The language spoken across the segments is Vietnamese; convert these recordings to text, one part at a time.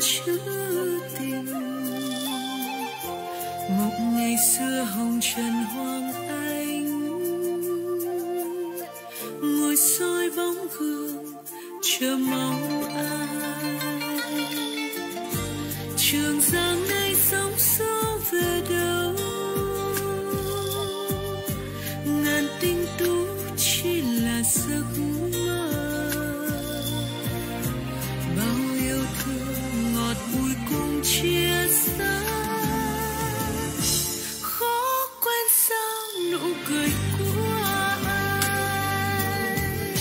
chữ tình. Một ngày xưa hồng trần hoang anh, ngồi soi bóng gương chờ mong ai. Trường Giang nay sóng gió về đâu, ngàn tinh tú chỉ là giấc mơ. Bao yêu thương ngọt bùi cùng chia xa, khó quên sao nụ cười của anh.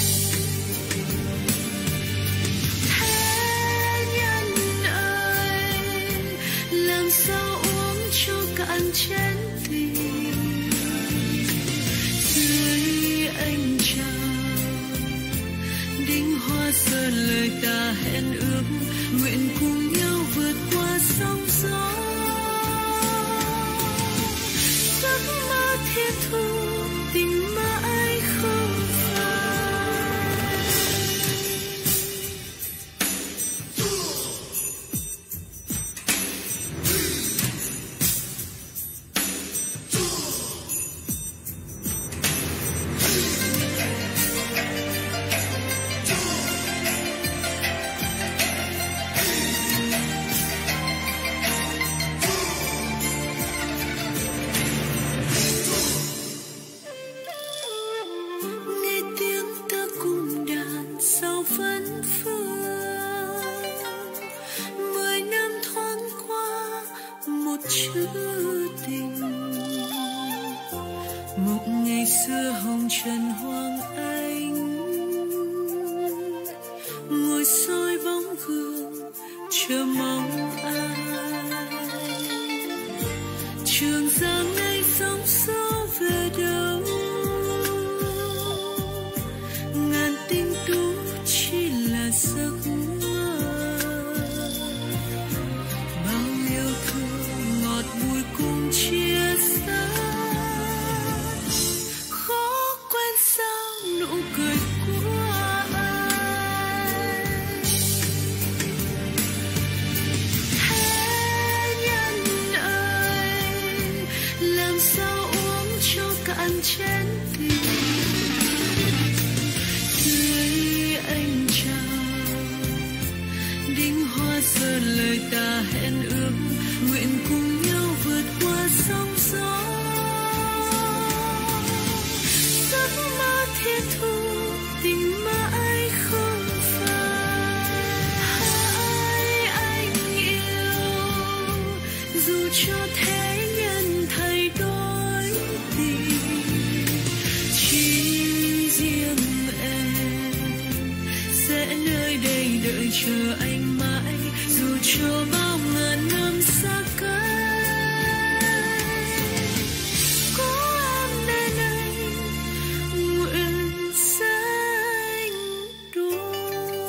Thế nhân ơi, làm sao uống cho cạn chén tình. Dưới ánh trăng đinh hoa rơi lời ta hẹn ước, nguyện cùng nhau vượt qua sóng gió. Giấc mơ thiết thu tình mãi không phai. Nghe tiếng ta cùng đàn sao vẫn vương. 10 năm thoáng qua một chữ tình. Một ngày xưa hồng trần hoang anh, ngồi soi bóng gương chờ mong ai. Trường Giang nay sóng gió về đâu, ngàn tinh tú chỉ là giấc mơ. Bao yêu thương ngọt bùi cùng chia xa, khó quên sao nụ cười của anh. Thế nhân ơi, làm sao uống cho cạn chén tình. Dưới ánh trăng đinh hoa rơi lời ta hẹn ước, nguyện cùng nhau vượt qua sóng gió. Giấc mơ thiết thu tình mãi không phai. Hai anh yêu dù cho thế nhân thay đổi tình, chỉ riêng em sẽ nơi đây đợi chờ anh mãi, dù cho bao ngàn năm xa cách. Có em bên anh nguyện sánh đôi.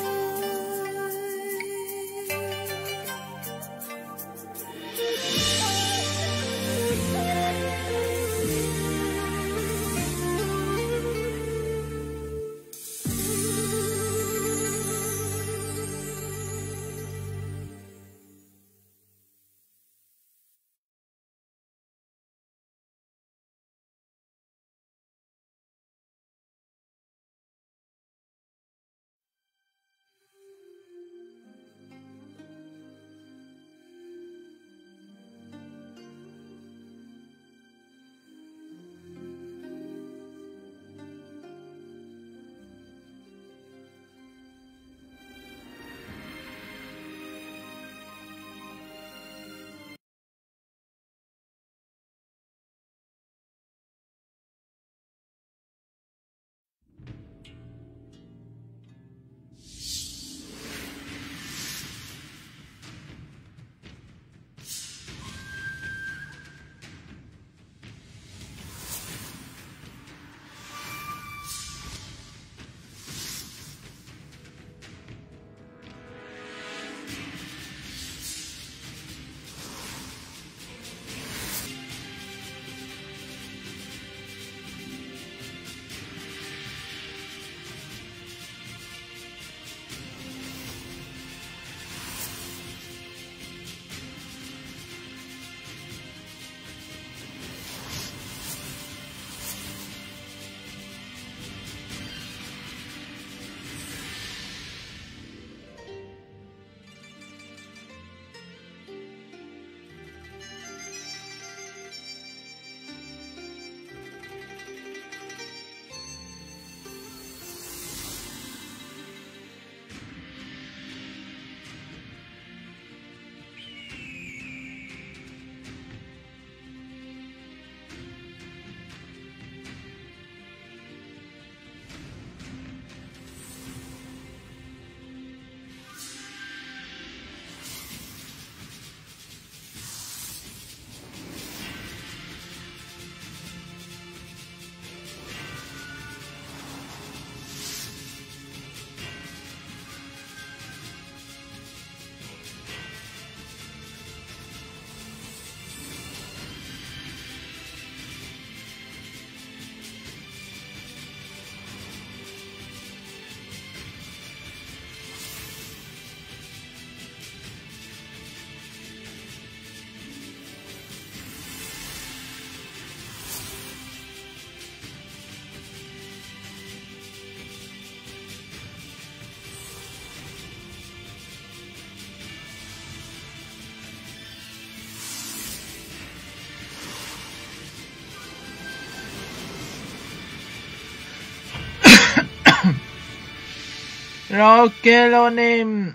Rồi ok luôn anh em.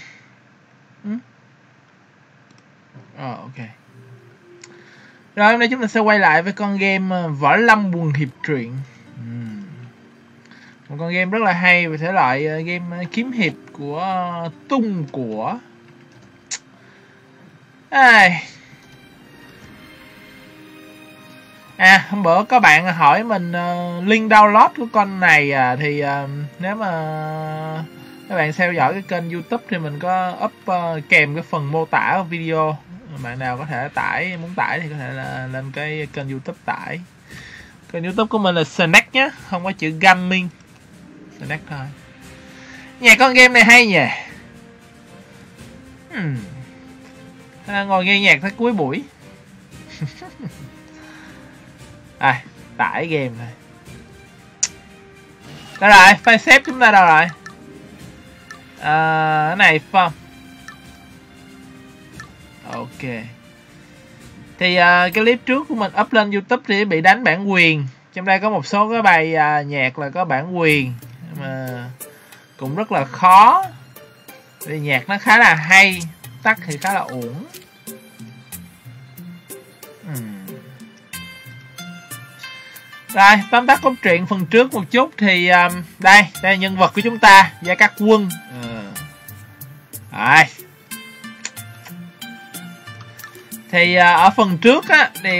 Ok. Rồi hôm nay chúng ta sẽ quay lại với con game Võ Lâm Quần Hiệp Truyện. Một con game rất là hay về thể loại game kiếm hiệp của tung của. Hôm bữa có bạn hỏi mình link download của con này thì nếu mà các bạn theo dõi cái kênh YouTube thì mình có up kèm cái phần mô tả của video. Bạn nào có thể muốn tải thì có thể là lên cái kênh YouTube tải. Kênh YouTube của mình là Snack nhé, không có chữ gaming. Snack thôi. Nhạc con game này hay nhỉ. Ngồi nghe nhạc tới cuối buổi. Tải game này. Đâu rồi, file xếp chúng ta đâu rồi? Cái này phải không? Ok. Thì cái clip trước của mình up lên YouTube thì bị đánh bản quyền. Trong đây có một số cái bài nhạc là có bản quyền mà cũng rất là khó. Vì nhạc nó khá là hay, tắt thì khá là uổng. Rồi, tóm tắt cốt truyện phần trước một chút thì đây là nhân vật của chúng ta, Gia Cát Quân. Thì ở phần trước á thì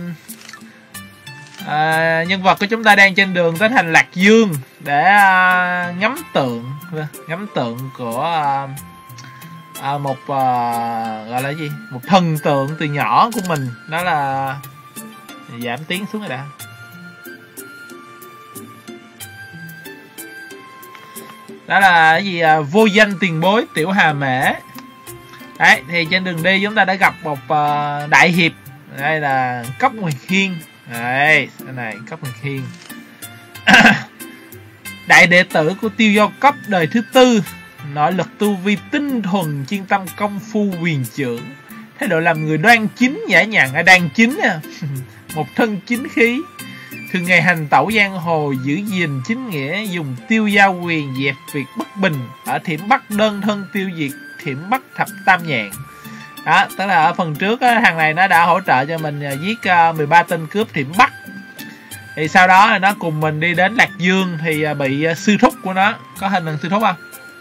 nhân vật của chúng ta đang trên đường tới thành Lạc Dương để ngắm tượng của một gọi là gì, một thần tượng từ nhỏ của mình, đó là giảm tiếng xuống rồi đã. Đó là cái gì, vô danh tiền bối Tiểu Hà Mễ. Đấy, thì trên đường đi chúng ta đã gặp một đại hiệp. Đây là Cốc Nguyệt Hiên. Đây, cái này Cốc Nguyệt Hiên. Đại đệ tử của Tiêu Giao Cấp đời thứ tư, nội lực tu vi tinh thuần, chuyên tâm công phu quyền trưởng, thái độ làm người đoan chính nhã nhặn, đoan chính một thân chính khí, thường ngày hành tẩu giang hồ, giữ gìn chính nghĩa, dùng tiêu giao quyền dẹp việc bất bình, ở Thiểm Bắc đơn thân tiêu diệt Thiểm Bắc thập tam nhạn. Đó, tức là ở phần trước á, thằng này nó đã hỗ trợ cho mình giết 13 tên cướp Thiểm Bắc. Thì sau đó nó cùng mình đi đến Lạc Dương thì bị sư thúc của nó, có hình sư thúc không?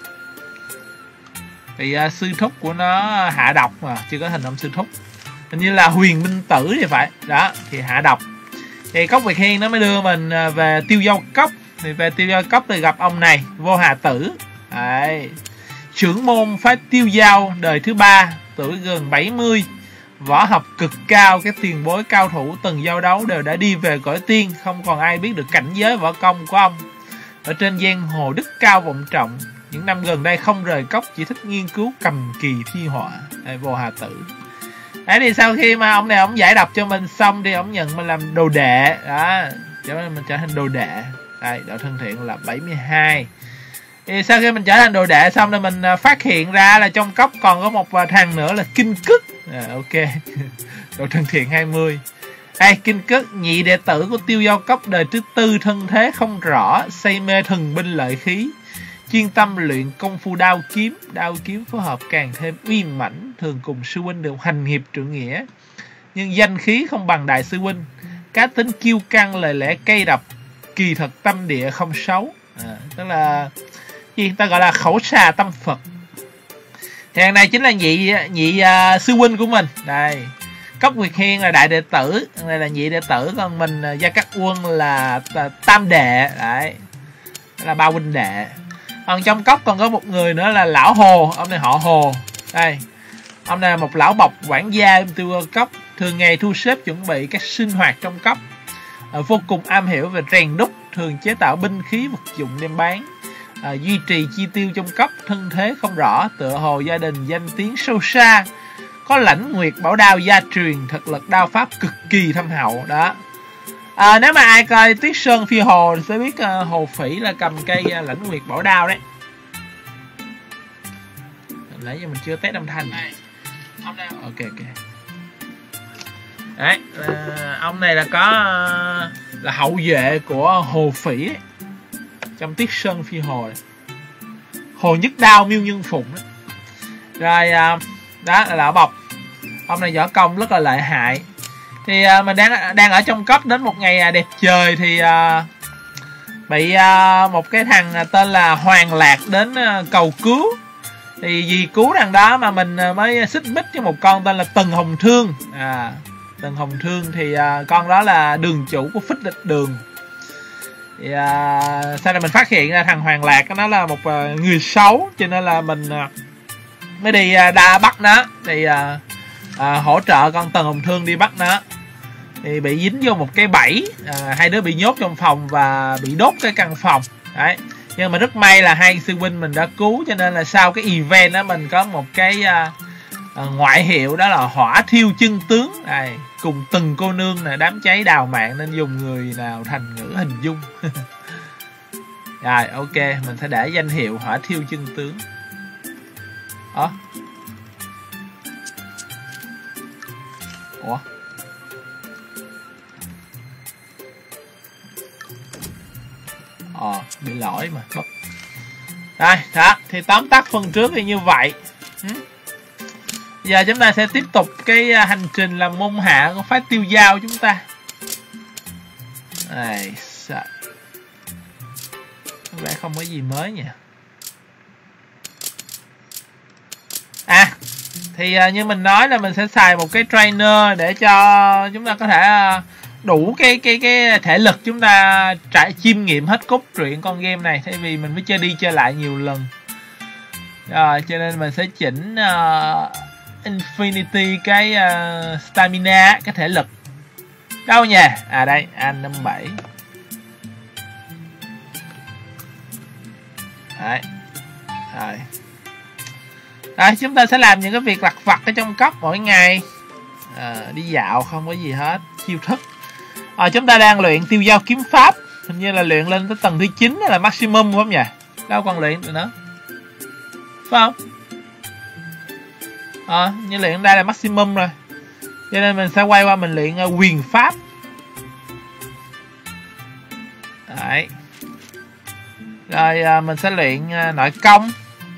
Thì sư thúc của nó hạ độc mà chưa có hình ông sư thúc, hình như là Huyền Minh Tử thì phải. Đó, thì hạ độc. Thì Cốc Việt Hiên nó mới đưa mình về Tiêu Giao Cốc. Thì về Tiêu Giao Cốc thì gặp ông này, Vô Hà Tử. Đấy, trưởng môn phái Tiêu Giao đời thứ 3, tuổi gần 70, võ học cực cao. Các tiền bối cao thủ từng giao đấu đều đã đi về cõi tiên, không còn ai biết được cảnh giới võ công của ông. Ở trên giang hồ đức cao vọng trọng, những năm gần đây không rời cốc, chỉ thích nghiên cứu cầm kỳ thi họa. Đây, Vô Hà Tử. Đấy, thì sau khi mà ông này ông giải độc cho mình xong thì ông nhận mình làm đồ đệ. Đó, cho nên mình trở thành đồ đệ. Đây, độ thân thiện là 72. Thì sau khi mình trở thành đồ đệ xong thì mình phát hiện ra là trong cốc còn có một thằng nữa là Kinh Cức. Ok. Độ thân thiện 20. Đây, Kinh Cức, nhị đệ tử của Tiêu Giao Cốc đời thứ tư, thân thế không rõ, say mê thần binh lợi khí, chuyên tâm luyện công phu đao kiếm phối hợp càng thêm uy mãnh, thường cùng sư huynh đều hành hiệp trượng nghĩa, nhưng danh khí không bằng đại sư huynh, cá tính kiêu căng, lời lẽ cay độc, kỳ thật tâm địa không xấu. Tức là gì ta gọi là khẩu xà tâm Phật. Thì thằng này chính là nhị sư huynh của mình. Đây, Cốc Nguyệt Hiên là đại đệ tử, thằng này là nhị đệ tử, còn mình Gia Cát Quân là tam đệ. Đấy, là ba huynh đệ. Còn trong cốc còn có một người nữa là lão Hồ, ông này họ Hồ. Đây, ông này là một lão bộc quản gia Tiêu Cốc, thường ngày thu xếp chuẩn bị các sinh hoạt trong cốc, vô cùng am hiểu về rèn đúc, thường chế tạo binh khí vật dụng đem bán, duy trì chi tiêu trong cốc, thân thế không rõ, tựa hồ gia đình danh tiếng sâu xa, có lãnh nguyệt bảo đao gia truyền, thực lực đao pháp cực kỳ thâm hậu. Đó, nếu mà ai coi Tuyết Sơn Phi Hồ thì sẽ biết Hồ Phỉ là cầm cây lãnh nguyệt bảo đao đấy. Nãy giờ mình chưa test âm thanh. Ok. Đấy, ông này là có là hậu vệ của Hồ Phỉ ấy, trong Tuyết Sơn Phi Hồ này. Hồ Nhất Đao Miêu Nhân Phụng đó. Rồi đó là bọc. Ông này võ công rất là lợi hại. Thì mình đang ở trong cấp, đến một ngày đẹp trời thì bị một cái thằng tên là Hoàng Lạc đến cầu cứu. Thì vì cứu thằng đó mà mình mới xích mích với một con tên là Tần Hồng Thương. Tần Hồng Thương thì con đó là đường chủ của Phích Lịch Đường. Thì sau này mình phát hiện ra thằng Hoàng Lạc nó là một người xấu, cho nên là mình mới đi bắt nó. Thì hỗ trợ con Tần Hồng Thương đi bắt nó. Thì bị dính vô một cái bẫy, hai đứa bị nhốt trong phòng và bị đốt cái căn phòng đấy. Nhưng mà rất may là hai sư huynh mình đã cứu, cho nên là sau cái event đó mình có một cái ngoại hiệu, đó là Hỏa Thiêu Chân Tướng. Cùng từng cô nương là đám cháy đào mạng, nên dùng người nào thành ngữ hình dung. Rồi ok, mình sẽ để danh hiệu Hỏa Thiêu Chân Tướng. Ủa? Bị lỗi mà. Rồi, đó, thì tóm tắt phần trước thì như vậy. Giờ chúng ta sẽ tiếp tục cái hành trình làm môn hạ của phái Tiêu Dao chúng ta. Này, sợ. Có vẻ không có gì mới nhỉ. Thì như mình nói là mình sẽ xài một cái trainer để cho chúng ta có thể đủ cái thể lực chúng ta chiêm nghiệm hết cốt truyện con game này, thay vì mình mới chơi đi chơi lại nhiều lần. Rồi cho nên mình sẽ chỉnh Infinity cái stamina, cái thể lực. Đâu nhỉ? Đây, anh 57. Đấy. Rồi chúng ta sẽ làm những cái việc lặt vặt ở trong cấp mỗi ngày. Đi dạo không có gì hết, chiêu thức. Chúng ta đang luyện Tiêu Dao kiếm pháp, hình như là luyện lên tới tầng thứ 9 là maximum phải không nhỉ? Đâu còn luyện được nữa, phải không? Như luyện đây là maximum rồi, cho nên mình sẽ quay qua mình luyện quyền pháp. Đấy. Rồi mình sẽ luyện nội công.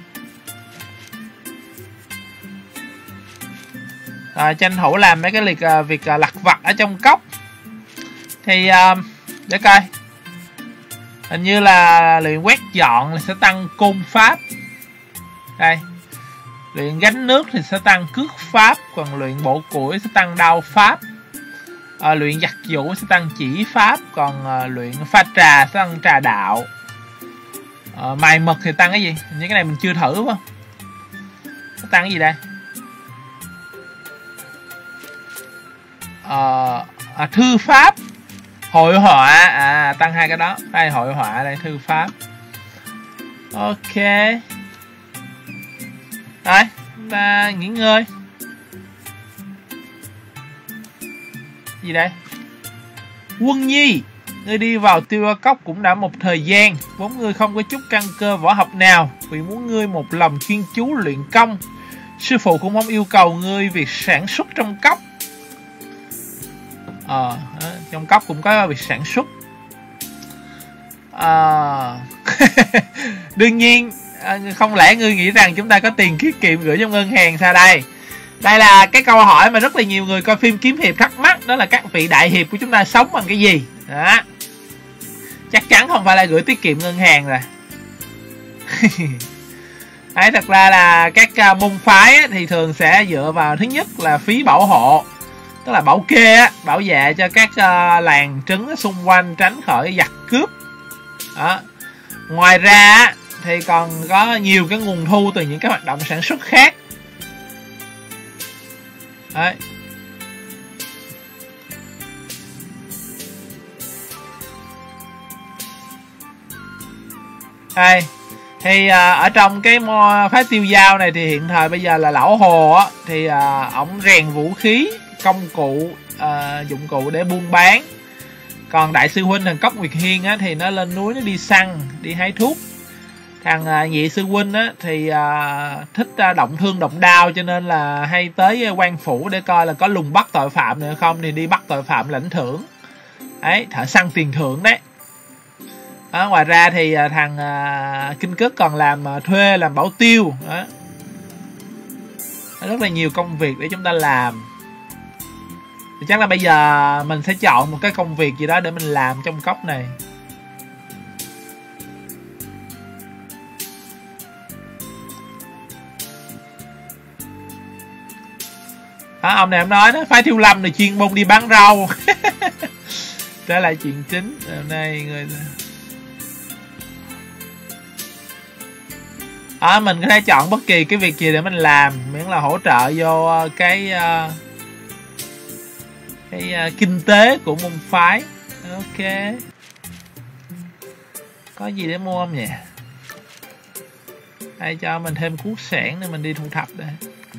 Tranh thủ làm mấy cái việc lặt vặt ở trong cốc. Thì để coi, hình như là luyện quét dọn là sẽ tăng côn pháp. Đây, luyện gánh nước thì sẽ tăng cước pháp, còn luyện bổ củi sẽ tăng đao pháp. Luyện giặt giũ sẽ tăng chỉ pháp, còn luyện pha trà sẽ tăng trà đạo. Mài mực thì tăng cái gì? Những cái này mình chưa thử phải không? Nó tăng cái gì đây? Thư pháp, hội họa, tăng hai cái đó. Đây, hội họa, đây thư pháp. Ok. Rồi, chúng ta nghỉ ngơi. Gì đây? Quân Nhi, ngươi đi vào Tiêu Dao Cốc cũng đã một thời gian, vốn ngươi không có chút căn cơ võ học nào, vì muốn ngươi một lòng chuyên chú luyện công. Sư phụ cũng không yêu cầu ngươi việc sản xuất trong cốc. Trong cốc cũng có việc sản xuất. Đương nhiên, không lẽ ngươi nghĩ rằng chúng ta có tiền tiết kiệm gửi trong ngân hàng sao đây? Đây là cái câu hỏi mà rất là nhiều người coi phim kiếm hiệp thắc mắc, đó là các vị đại hiệp của chúng ta sống bằng cái gì? Đó. Chắc chắn không phải là gửi tiết kiệm ngân hàng rồi. Đấy, thật ra là các môn phái thì thường sẽ dựa vào, thứ nhất là phí bảo hộ, tức là bảo kê á, bảo vệ cho các làng trấn xung quanh tránh khỏi giặc cướp. Đó. Ngoài ra thì còn có nhiều cái nguồn thu từ những cái hoạt động sản xuất khác. Đấy. Đây. Thì ở trong cái phái Tiêu Dao này thì hiện thời bây giờ là lão Hồ á, thì ổng rèn vũ khí, công cụ, dụng cụ để buôn bán. Còn đại sư huynh thằng Cốc Nguyệt Hiên á thì nó lên núi nó đi săn, đi hái thuốc. Thằng nhị sư huynh á thì thích động thương động đao, cho nên là hay tới quan phủ để coi là có lùng bắt tội phạm nữa không, thì đi bắt tội phạm lãnh thưởng. Đấy, thợ săn tiền thưởng đấy. Ngoài ra thì thằng Kinh Cước còn làm thuê, làm bảo tiêu đó. Rất là nhiều công việc để chúng ta làm. Thì chắc là bây giờ mình sẽ chọn một cái công việc gì đó để mình làm trong cốc này. Ông này ông nói đó, phái Thiếu Lâm này chuyên môn đi bán rau. Trở lại chuyện chính. Hôm nay người mình có thể chọn bất kỳ cái việc gì để mình làm, miễn là hỗ trợ vô cái kinh tế của môn phái. Ok. Có gì để mua không nhỉ? Hay cho mình thêm cuốc sẻn để mình đi thu thập đây.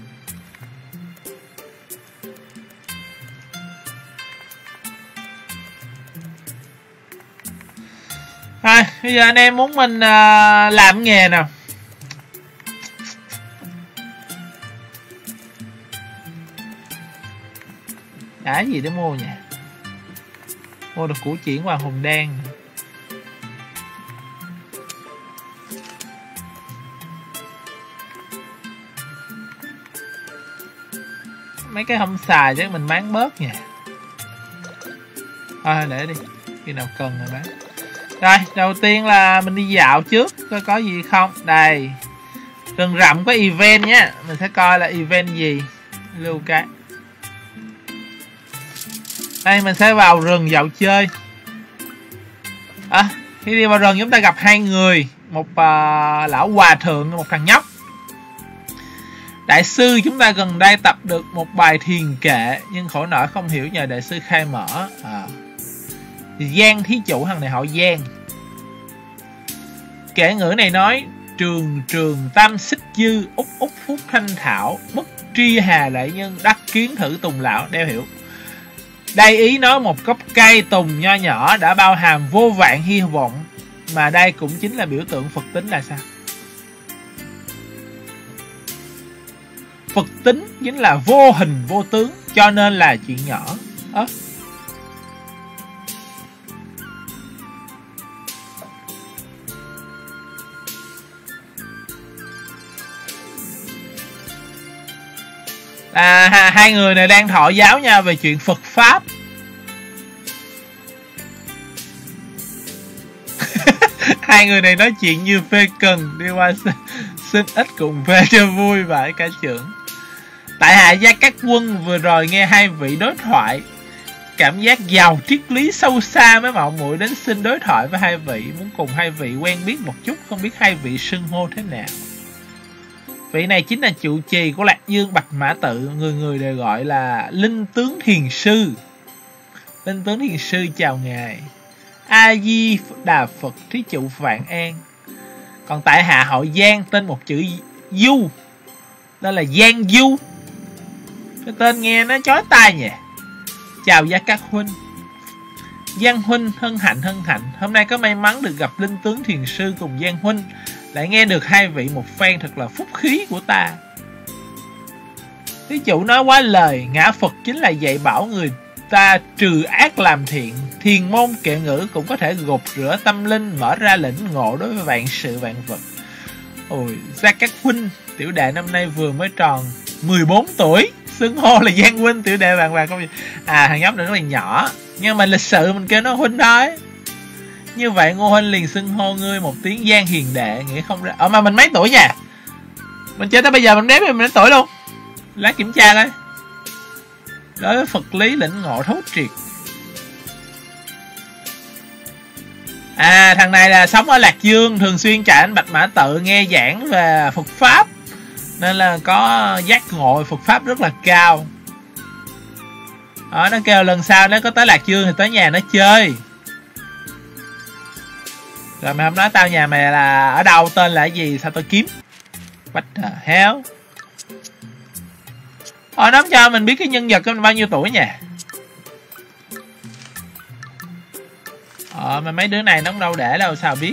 Rồi, bây giờ anh em muốn mình làm nghề nào? Đã gì để mua nhỉ? Mua được củ chuyển Hoàng Hùng Đan. Mấy cái không xài chắc mình bán bớt nha. Thôi để đi, khi nào cần rồi bán. Rồi, đầu tiên là mình đi dạo trước, coi có gì không. Đây, rừng rậm có event nhé. Mình sẽ coi là event gì. Lưu cái. Đây, mình sẽ vào rừng dạo chơi. Khi đi vào rừng chúng ta gặp hai người. Một lão hòa thượng, một thằng nhóc. Đại sư chúng ta gần đây tập được một bài thiền kệ, nhưng khổ nỗi không hiểu nhờ đại sư khai mở. Giang thí chủ, thằng này họ Giang. Kệ ngữ này nói: trường trường tam xích dư, úc úc phúc thanh thảo, bất tri hà đại nhân, đắc kiến thử tùng lão. Đeo hiểu. Đây ý nói một gốc cây tùng nho nhỏ đã bao hàm vô vạn hy vọng, mà đây cũng chính là biểu tượng Phật tính là sao? Phật tính chính là vô hình vô tướng, cho nên là chuyện nhỏ. Hai người này đang thọ giáo nhau về chuyện Phật Pháp. Hai người này nói chuyện như phê cần, đi qua xin ít cùng phê cho vui vậy cả trưởng. Tại hạ Gia Cát Quân vừa rồi nghe hai vị đối thoại, cảm giác giàu triết lý sâu xa, mới mạo muội đến xin đối thoại với hai vị, muốn cùng hai vị quen biết một chút, không biết hai vị xưng hô thế nào. Vị này chính là trụ trì của Lạc Dương Bạch Mã Tự, người người đều gọi là Linh Tướng Thiền Sư. Linh Tướng Thiền Sư chào ngài. A Di Đà Phật, thí chủ vạn an. Còn tại hạ họ Giang, tên một chữ Du, đó là Giang Du. Cái tên nghe nó chói tai nhỉ. Chào Gia Cát huynh. Giang huynh hân hạnh hân hạnh. Hôm nay có may mắn được gặp Linh Tướng Thiền Sư cùng Giang huynh, lại nghe được hai vị một phen, thật là phúc khí của ta. Thí chủ nói quá lời, ngã Phật chính là dạy bảo người ta trừ ác làm thiện. Thiền môn kệ ngữ cũng có thể gột rửa tâm linh, mở ra lĩnh ngộ đối với vạn sự vạn vật. Ôi, Gia Cát huynh, tiểu đệ năm nay vừa mới tròn 14 tuổi, xưng hô là Giang huynh, tiểu đệ vàng không gì. Thằng nhóc này rất là nhỏ, nhưng mà lịch sự mình kêu nó huynh thôi. Như vậy Ngô huynh liền xưng hô ngươi một tiếng Giang hiền đệ, nghĩa không ra. Mà mình mấy tuổi nha? Mình chơi tới bây giờ mình đếm mình đến tuổi luôn. Lát kiểm tra coi. Đối với Phật lý lĩnh ngộ thấu triệt. Thằng này là sống ở Lạc Dương, thường xuyên chạy đến Bạch Mã Tự nghe giảng về Phật Pháp, nên là có giác ngộ Phật Pháp rất là cao. Nó kêu lần sau nếu có tới Lạc Dương thì tới nhà nó chơi. Rồi mày không nói tao nhà mày là ở đâu, tên là cái gì, sao tao kiếm. What the hell. Nó cho mình biết cái nhân vật của mình bao nhiêu tuổi nhỉ. Mà mấy đứa này nó không đâu để đâu, sao biết.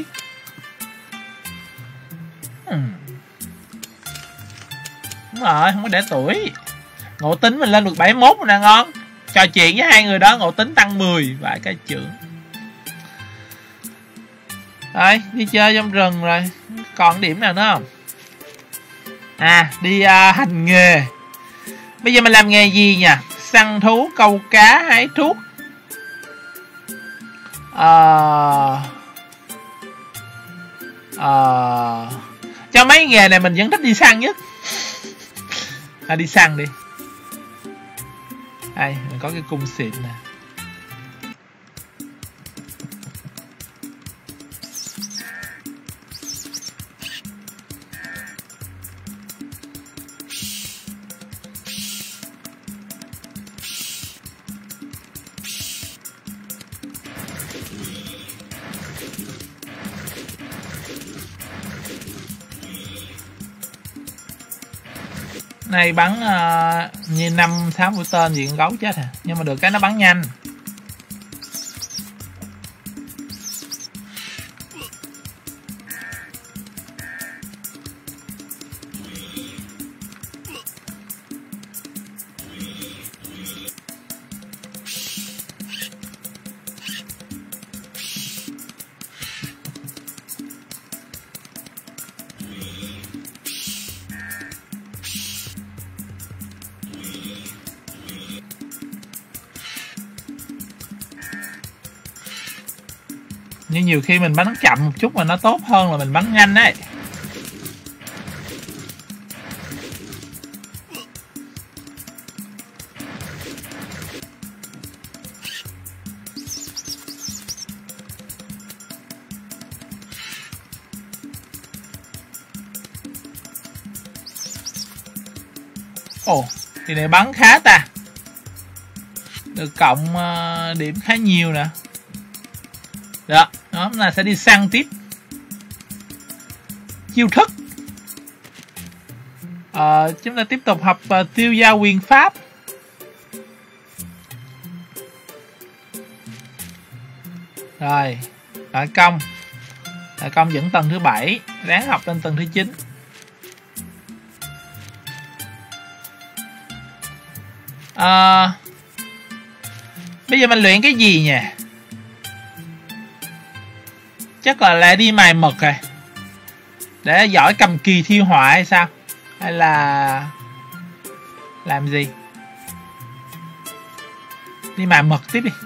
Đúng rồi, không có để tuổi. Ngộ tính mình lên được 71 rồi nè, ngon. Trò chuyện với hai người đó ngộ tính tăng 10. Vài cái trưởng. Rồi, đi chơi trong rừng rồi. Còn điểm nào nữa không? À, đi hành nghề. Bây giờ mình làm nghề gì nhỉ? Săn thú, câu cá, hái thuốc. Cho mấy nghề này mình vẫn thích đi săn nhất. Đi săn đi. Đây, mình có cái cung xịn nè. Này bắn như 5-6 mũi tên gì con gấu chết à. Nhưng mà được cái nó bắn nhanh. Nhưng nhiều khi mình bắn chậm một chút mà nó tốt hơn là mình bắn nhanh đấy. Ồ, thì này bắn khá ta. Được cộng điểm khá nhiều nè. Được, đó là sẽ đi săn tiếp. Chiêu thức. Chúng ta tiếp tục học tiêu gia quyền pháp. Rồi, đại công. Đại công vẫn tầng thứ 7, ráng học lên tầng thứ 9. Bây giờ mình luyện cái gì nhỉ? Chắc là lại đi mài mực rồi. Để giỏi cầm kỳ thi họa hay sao? Hay là làm gì? Đi mài mực tiếp đi.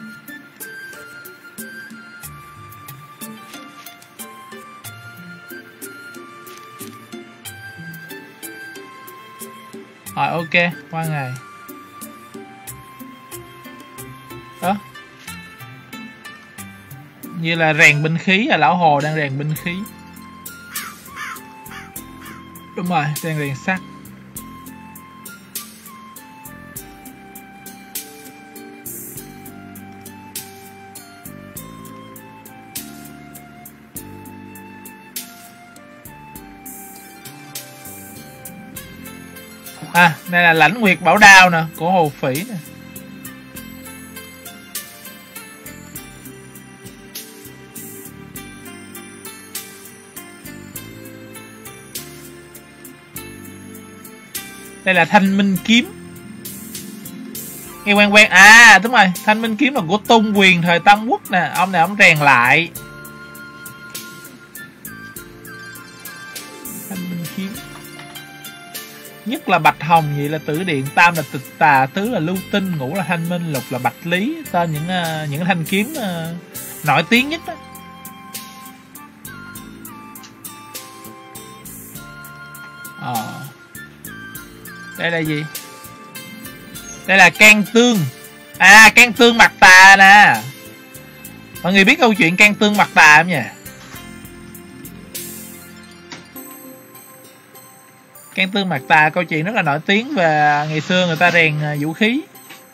Rồi ok, qua ngày. Đó. Như là rèn binh khí, là lão hồ đang rèn binh khí. Đúng rồi, đang rèn sắt. À, đây là lãnh nguyệt bảo đao nè, của Hồ Phỉ nè. Đây là thanh minh kiếm. Nghe quen quen. À đúng rồi, thanh minh kiếm là của Tung Quyền thời Tam Quốc nè. Ông này ông rèn lại. Thanh minh kiếm. Nhất là bạch hồng, vậy là tử điện, tam là tịch tà, tứ là lưu tinh, ngũ là thanh minh, lục là bạch lý. Tên những thanh kiếm nổi tiếng nhất đó. Đây là gì? Đây là can tương. À, can tương mặt tà nè. Mọi người biết câu chuyện can tương mặt tà không nhỉ? Can tương mặt tà, câu chuyện rất là nổi tiếng về ngày xưa người ta rèn vũ khí.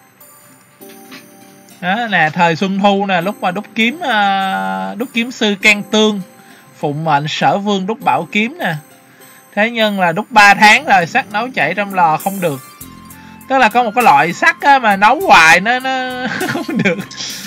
Đó nè, thời Xuân Thu nè, lúc mà đúc kiếm sư can tương phụng mệnh Sở Vương đúc bảo kiếm nè. Thế nhưng là đúc 3 tháng rồi sắt nấu chảy trong lò không được. Tức là có một cái loại sắt á, mà nấu hoài nó không được.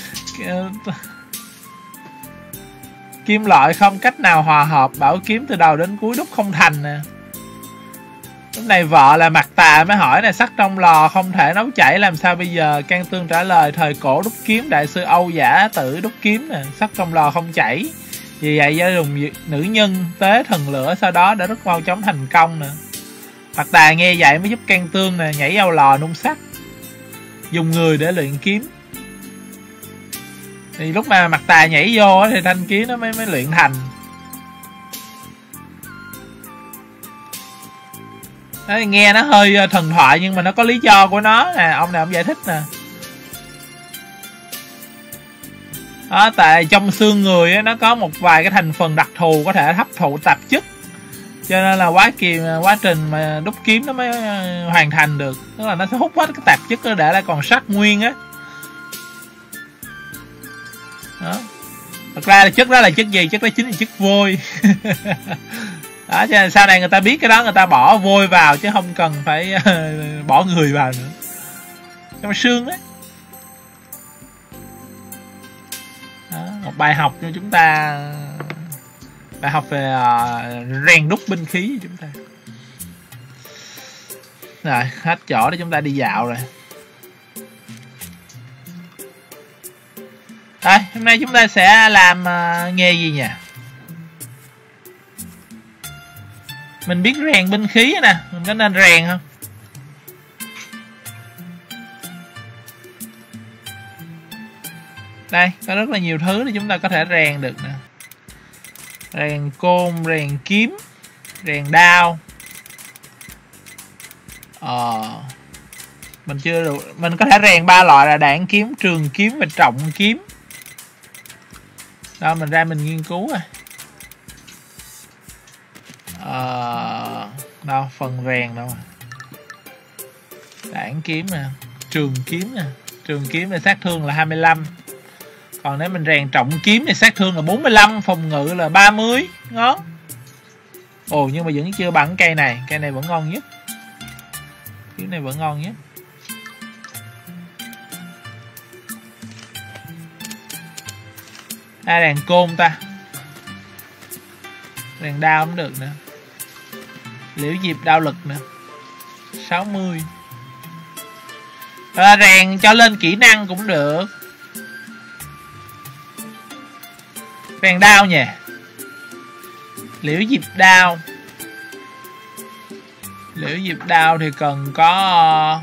Kim loại không cách nào hòa hợp, bảo kiếm từ đầu đến cuối đúc không thành nè. Lúc này vợ là mặt tà mới hỏi này, sắt trong lò không thể nấu chảy làm sao bây giờ? Can tương trả lời, thời cổ đúc kiếm đại sư Âu Giả Tử đúc kiếm nè, sắt trong lò không chảy, Vì vậy do dùng nữ nhân tế thần lửa sau đó đã rất mau chóng thành công nè. Mặt Tà nghe vậy mới giúp can tương nè nhảy vào lò nung sắt, dùng người để luyện kiếm. Thì lúc mà Mặt Tà nhảy vô thì thanh kiếm nó mới luyện thành. Đó, nghe nó hơi thần thoại nhưng mà nó có lý do của nó nè, ông này ông giải thích nè. Đó, tại trong xương người ấy, nó có một vài cái thành phần đặc thù có thể hấp thụ tạp chất, cho nên là quá trình mà đúc kiếm nó mới hoàn thành được, tức là nó sẽ hút hết cái tạp chất đó để lại còn sắt nguyên á. Đó. Thật ra là chất đó là chất gì? Chất đó chính là chất vôi. Đó, cho nên sau này người ta biết cái đó người ta bỏ vôi vào chứ không cần phải bỏ người vào nữa. Trong xương đấy. Đó, một bài học cho chúng ta, bài học về rèn đúc binh khí cho chúng ta. Rồi, hết chỗ để chúng ta đi dạo rồi. Rồi, hôm nay chúng ta sẽ làm nghề gì nhỉ? Mình biết rèn binh khí nè, mình có nên rèn không? Đây, có rất là nhiều thứ để chúng ta có thể rèn được nè. Rèn côn, rèn kiếm, rèn đao. Mình chưa được, mình có thể rèn 3 loại là đạn kiếm, trường kiếm và trọng kiếm. Đó, mình ra mình nghiên cứu rồi. Đâu, phần rèn đâu. Đạn kiếm nè, trường kiếm nè. Trường kiếm này sát thương là 25. Còn nếu mình rèn trọng kiếm thì sát thương là 45, phòng ngự là 30. Ngon. Ồ, nhưng mà vẫn chưa bằng cây này. Cây này vẫn ngon nhất. Kiếm này vẫn ngon nhất. Ai rèn côn ta? Rèn đao cũng được nè. Liễu diệp đao lực nè, 60. Rèn cho lên kỹ năng cũng được. Rèn đao nha. Liễu diệp đao. Liễu diệp đao thì cần có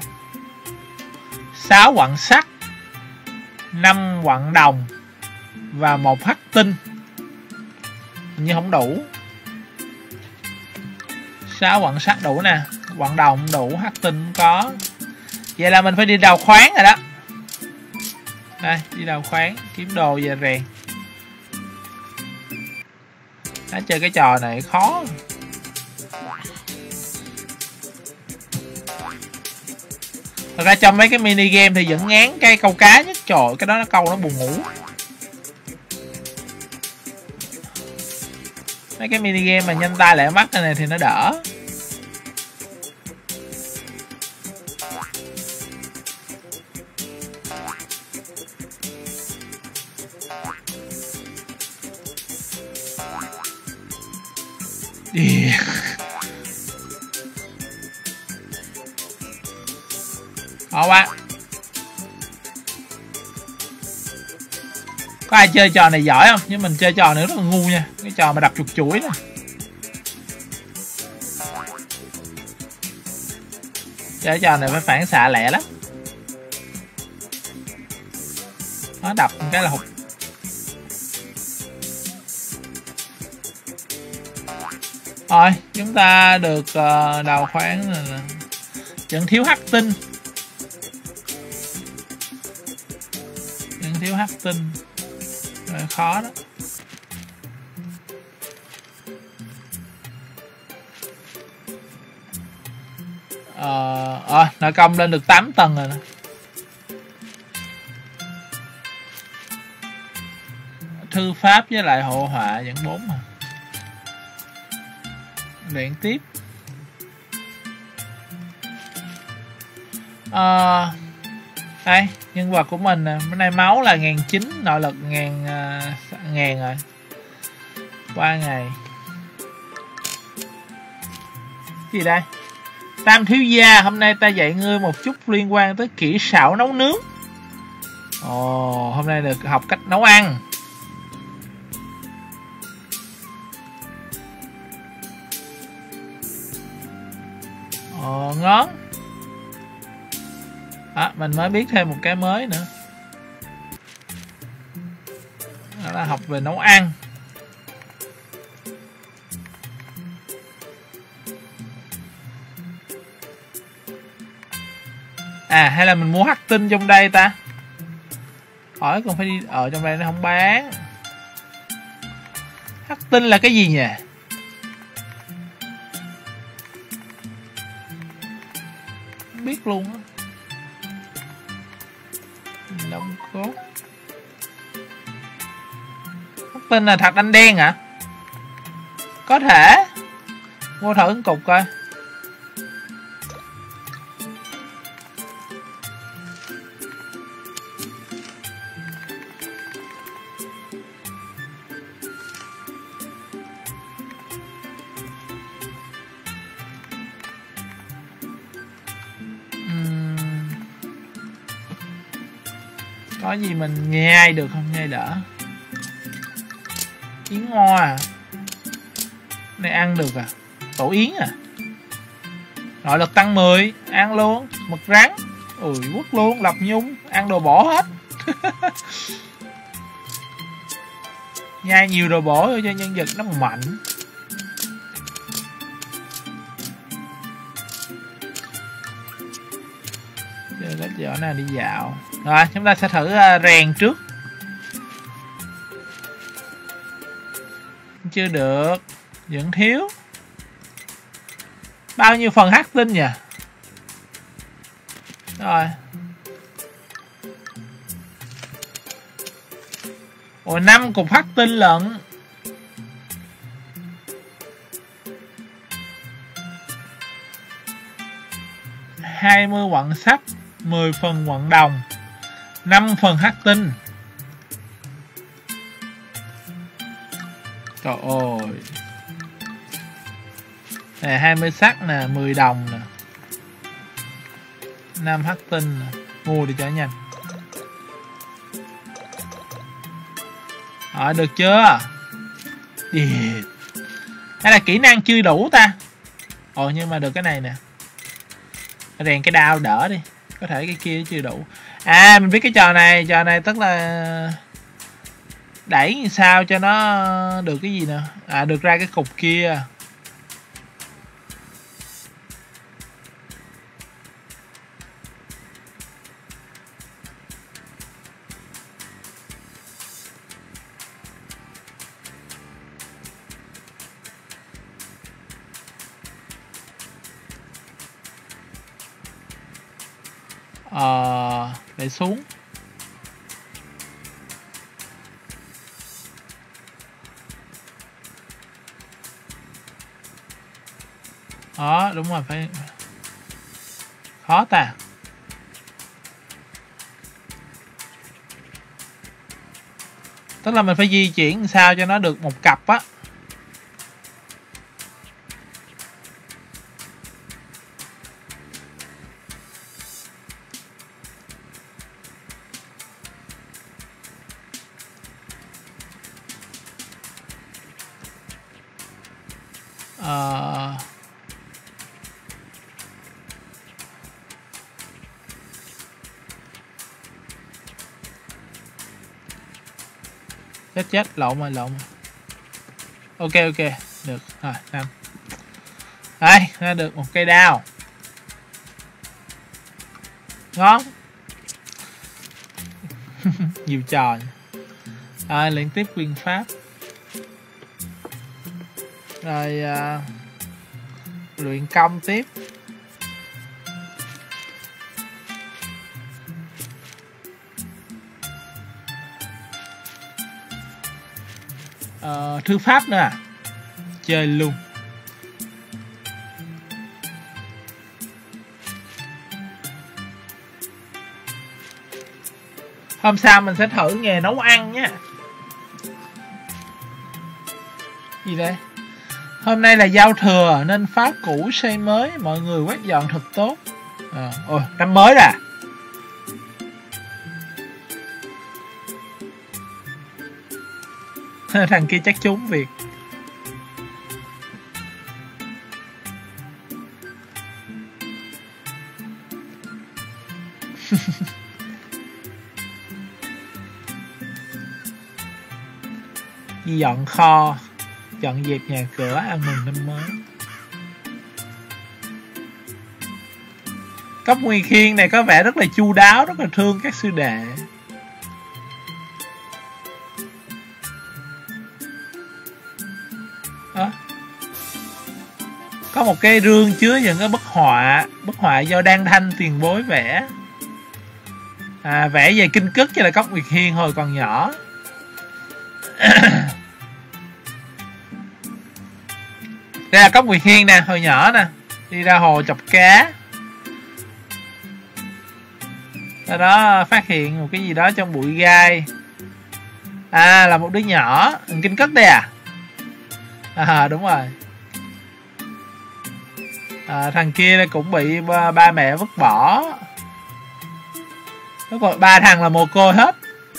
6 quặng sắt, 5 quặng đồng và 1 hắc tinh. Hình như không đủ. 6 quặng sắt đủ nè, quặng đồng đủ, hắc tinh cũng có. Vậy là mình phải đi đào khoáng rồi đó. Đây, đi đào khoáng, kiếm đồ về rèn. Đã chơi cái trò này khó. Thật ra trong mấy cái mini game thì vẫn ngán cái câu cá nhất. Trời, cái đó nó câu nó buồn ngủ. Mấy cái mini game mà nhanh tay lẹ mắt này thì nó đỡ. Yeah. Khó quá. Có ai chơi trò này giỏi không? Nhưng mình chơi trò này rất là ngu nha. Cái trò mà đập chuột chuỗi nè. Chơi trò này phải phản xạ lẹ lắm. Nó đập một cái là hụt. Rồi, chúng ta được đào khoáng rồi. Vẫn thiếu hắc tinh. Vẫn thiếu hắc tinh. Rồi, khó đó. Nội công lên được 8 tầng rồi nè. Thư pháp với lại hộ họa vẫn 4 mà. Luyện tiếp. Đây, nhân vật của mình nè. Bữa nay máu là 1900, nội lực 1000 rồi. Qua ngày. Gì đây? Tam thiếu gia, hôm nay ta dạy ngươi một chút liên quan tới kỹ xảo nấu nướng. Ồ, hôm nay được học cách nấu ăn. Ồ, ngon. Mình mới biết thêm một cái mới nữa. Đó là học về nấu ăn. Hay là mình mua hắc tinh trong đây ta? Hỏi còn phải đi ở trong đây nó không bán. Hắc tinh là cái gì nhỉ? Không biết luôn á. Đông cốt. Hắc tinh là thạch anh đen hả? Có thể. Mua thử cục coi. Có gì mình nhai được không? Nhai đỡ. Yến ngo à? Này ăn được à? Tổ yến à? Nội lực tăng 10. Ăn luôn. Mực rắn. Ui quất luôn. Lập nhung. Ăn đồ bổ hết. Nhai nhiều đồ bổ cho nhân vật nó mạnh. Giờ cái chỗ nào đi dạo. Rồi chúng ta sẽ thử rèn trước. Chưa được. Vẫn thiếu. Bao nhiêu phần hắc tinh nhỉ? Rồi. Ồ 5 cục hắc tinh lận. $20 quặng sắt, 10 phần quặng đồng, 5 phần hắc tinh. Trời ơi. Nè 20 sắt nè, 10 đồng nè, 5 hắc tinh nè. Mua đi cho nhanh. Rồi được chưa? Yeah. Hay là kỹ năng chưa đủ ta? Ồ nhưng mà được cái này nè. Rèn cái đao đỡ đi. Có thể cái kia chưa đủ. Mình biết cái trò này. Trò này tức là đẩy như sao cho nó được cái gì nè. Được ra cái cục kia. Để xuống. Đó đúng rồi, phải khó ta. Tức là mình phải di chuyển sao cho nó được một cặp á. Chết lộn rồi. Ok được rồi. 5 đây ra được một cây đao ngon. Nhiều trò. Luyện tiếp quyền pháp. Rồi luyện công tiếp. Thư pháp nữa à? Chơi luôn. Hôm sau mình sẽ thử nghề nấu ăn nhé. Gì đây? Hôm nay là giao thừa nên phá cũ xây mới, mọi người quét dọn thật tốt. Ôi, năm mới rồi. Thằng kia chắc trúng việc. Dọn kho, dọn dẹp nhà cửa, ăn mừng năm mới. Cốc Nguyên Khiên này có vẻ rất là chu đáo, rất là thương các sư đệ. Có một cái rương chứa những cái bức họa do Đan Thanh tiền bối vẽ. Vẽ về kinh cức như là Cốc Nguyệt Hiên hồi còn nhỏ. Đây là Cốc Nguyệt Hiên nè, hồi nhỏ nè, đi ra hồ chọc cá. Sau đó phát hiện một cái gì đó trong bụi gai. Là một đứa nhỏ, kinh cức đây à? Đúng rồi. Thằng kia cũng bị ba mẹ vứt bỏ. Ba thằng là mồ côi hết.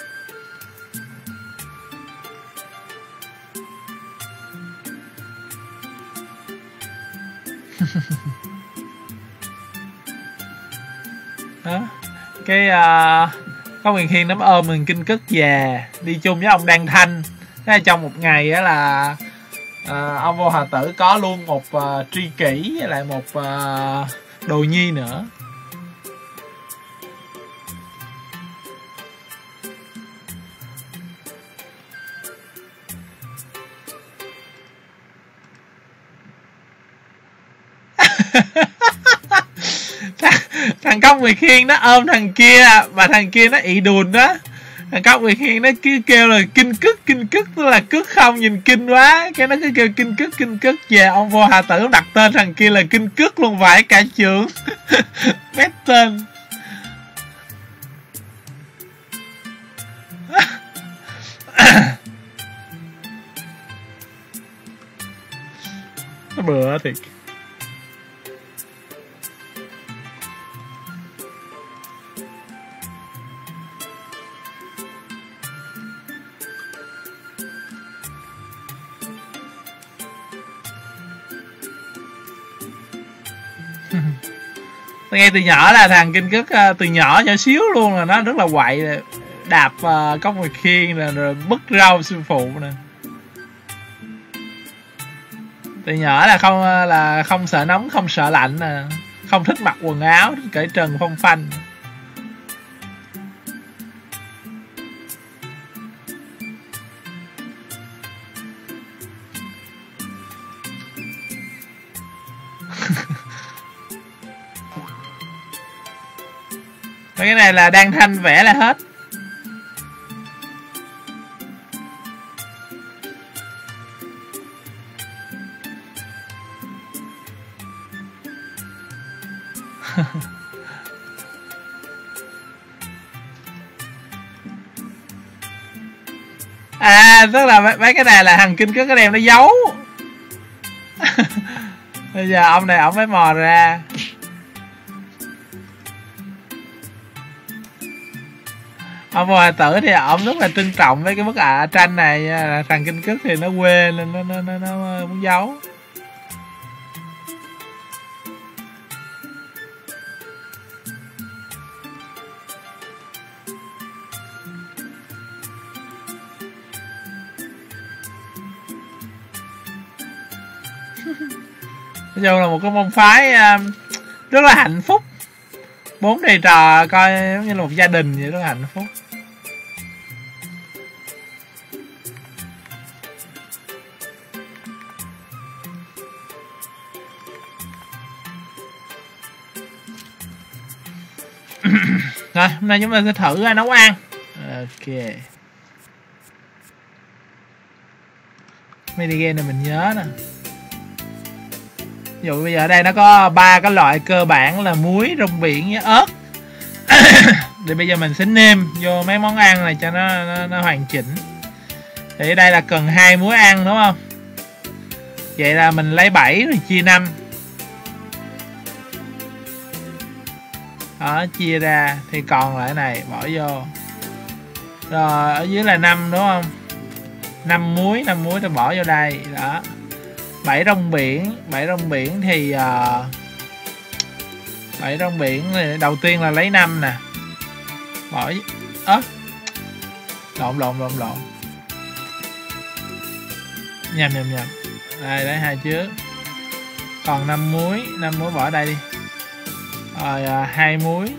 Đó. Cái có Nguyên Hiên nắm ôm mình kinh cức về đi chung với ông Đan Thanh. Thế trong một ngày á là ông Vô Hòa Tử có luôn một tri kỷ với lại một đồ nhi nữa. Thằng Cốc Nguyệt Hiên nó ôm thằng kia mà thằng kia nó ị đùn đó. Thằng Cốc Nguyệt Hiên nó cứ kêu là kinh cức tức là cức không, nhìn kinh quá, cái nó cứ kêu kinh cức về. Ông Vô Hà Tử đặt tên thằng kia là kinh cức luôn, vãi cả trường. Bét tên. Nó bừa thiệt. Tôi nghe từ nhỏ là thằng kinh cức từ nhỏ nhỏ xíu luôn là nó rất là quậy, đạp Cốc Nguyệt Khiên rồi bứt rau sư phụ nè. Từ nhỏ là không sợ nóng không sợ lạnh nè, không thích mặc quần áo, thích cởi trần phong phanh. Mấy cái này là Đan Thanh vẽ là hết. Tức là mấy cái này là thằng kinh cức cái đem nó giấu. Bây giờ ông này ổng mới mò ra. Ông Vô Hòa Tử thì ổng rất là trân trọng với cái bức tranh này. Thằng kinh cức thì nó quê nên nó muốn giấu. Nói chung là một cái môn phái rất là hạnh phúc. 4 thầy trò coi giống như là một gia đình vậy, rất là hạnh phúc. Rồi, hôm nay chúng ta sẽ thử nấu ăn. Ok. Minigame này mình nhớ nè. Ví dụ bây giờ ở đây nó có 3 cái loại cơ bản là muối, rong biển với ớt. Thì bây giờ mình sẽ nêm vô mấy món ăn này cho nó hoàn chỉnh. Thì ở đây là cần 2 muối ăn đúng không? Vậy là mình lấy 7 rồi chia 5. Đó, chia ra thì còn lại này bỏ vô. Rồi ở dưới là 5 đúng không? 5 muối tôi bỏ vô đây. Đó. 7 rong biển thì 7 rong biển thì đầu tiên là lấy 5 nè. bỏ lộn nhầm đây lấy 2 trước, còn 5 muối bỏ ở đây đi, rồi 2 muối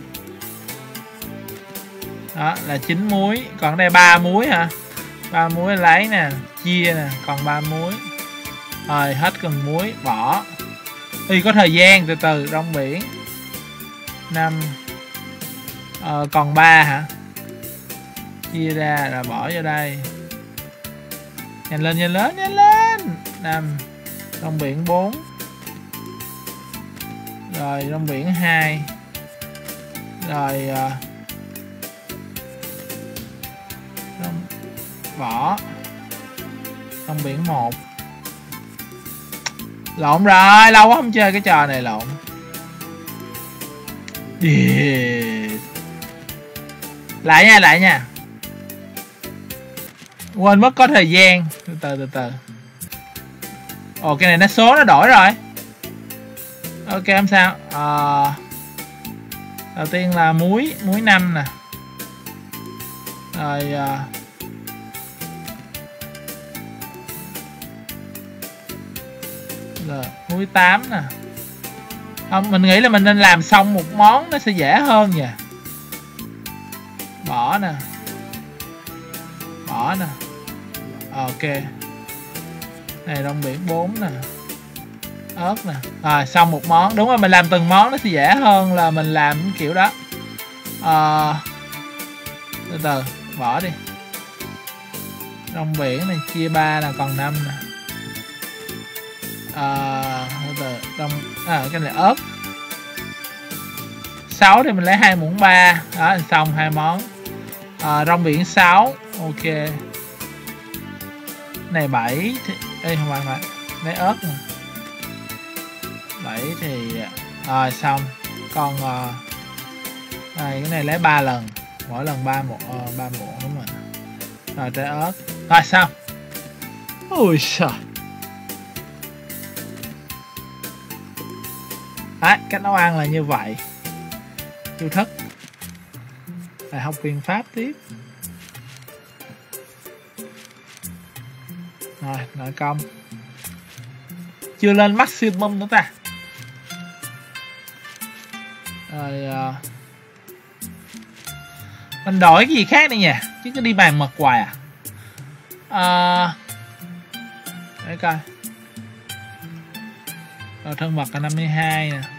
đó là 9 muối, còn đây 3 muối hả, 3 muối lấy nè, chia nè, còn 3 muối rồi hết cần muối bỏ. Có thời gian, từ từ, rong biển 5 còn 3 hả, chia ra rồi bỏ vô đây, nhanh lên 5 rong biển 4 rồi rong biển 2 rồi bỏ rong biển 1. Lộn rồi, lâu quá không chơi cái trò này, lộn. Lại nha. Quên mất có thời gian. Từ từ. Ồ, cái này số nó đổi rồi. Ok, không sao. Đầu tiên là muối 5 nè. Rồi muối 8 nè. Không, mình nghĩ là mình nên làm xong một món nó sẽ dễ hơn nha. Bỏ nè. Ok. Này rong biển 4 nè. Ớt nè. Rồi xong một món. Đúng rồi, mình làm từng món nó sẽ dễ hơn là mình làm kiểu đó. Từ từ bỏ đi. Rong biển này chia 3 là còn 5 nè. Cái này ớt 6 thì mình lấy 2 muỗng 3 đó, xong 2 món. Rong biển 6. Ok, này 7 thì không phải lấy ớt nè. 7 thì rồi xong. Còn cái này lấy 3 lần, mỗi lần 3 muỗng đúng rồi. Rồi trái ớt rồi xong. Ui trời. Đấy, cách nấu ăn là như vậy. Yêu thích. Lại học viên Pháp tiếp. Rồi, nội công. Chưa lên maximum nữa ta. Rồi mình đổi cái gì khác đi nha, chứ cứ đi bàn mật hoài để coi. Rồi thân mật là 52 nè.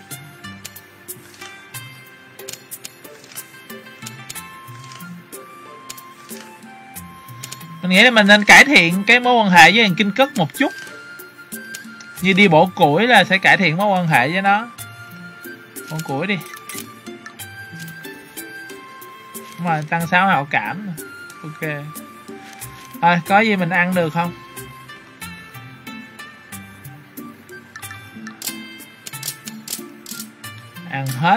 Mình nghĩ là mình nên cải thiện cái mối quan hệ với thằng Kinh Cất một chút. Như đi bổ củi là sẽ cải thiện mối quan hệ với nó. Bổ củi đi. Đúng rồi, tăng 6 hảo cảm. Ok. Rồi, có gì mình ăn được không? Ăn hết.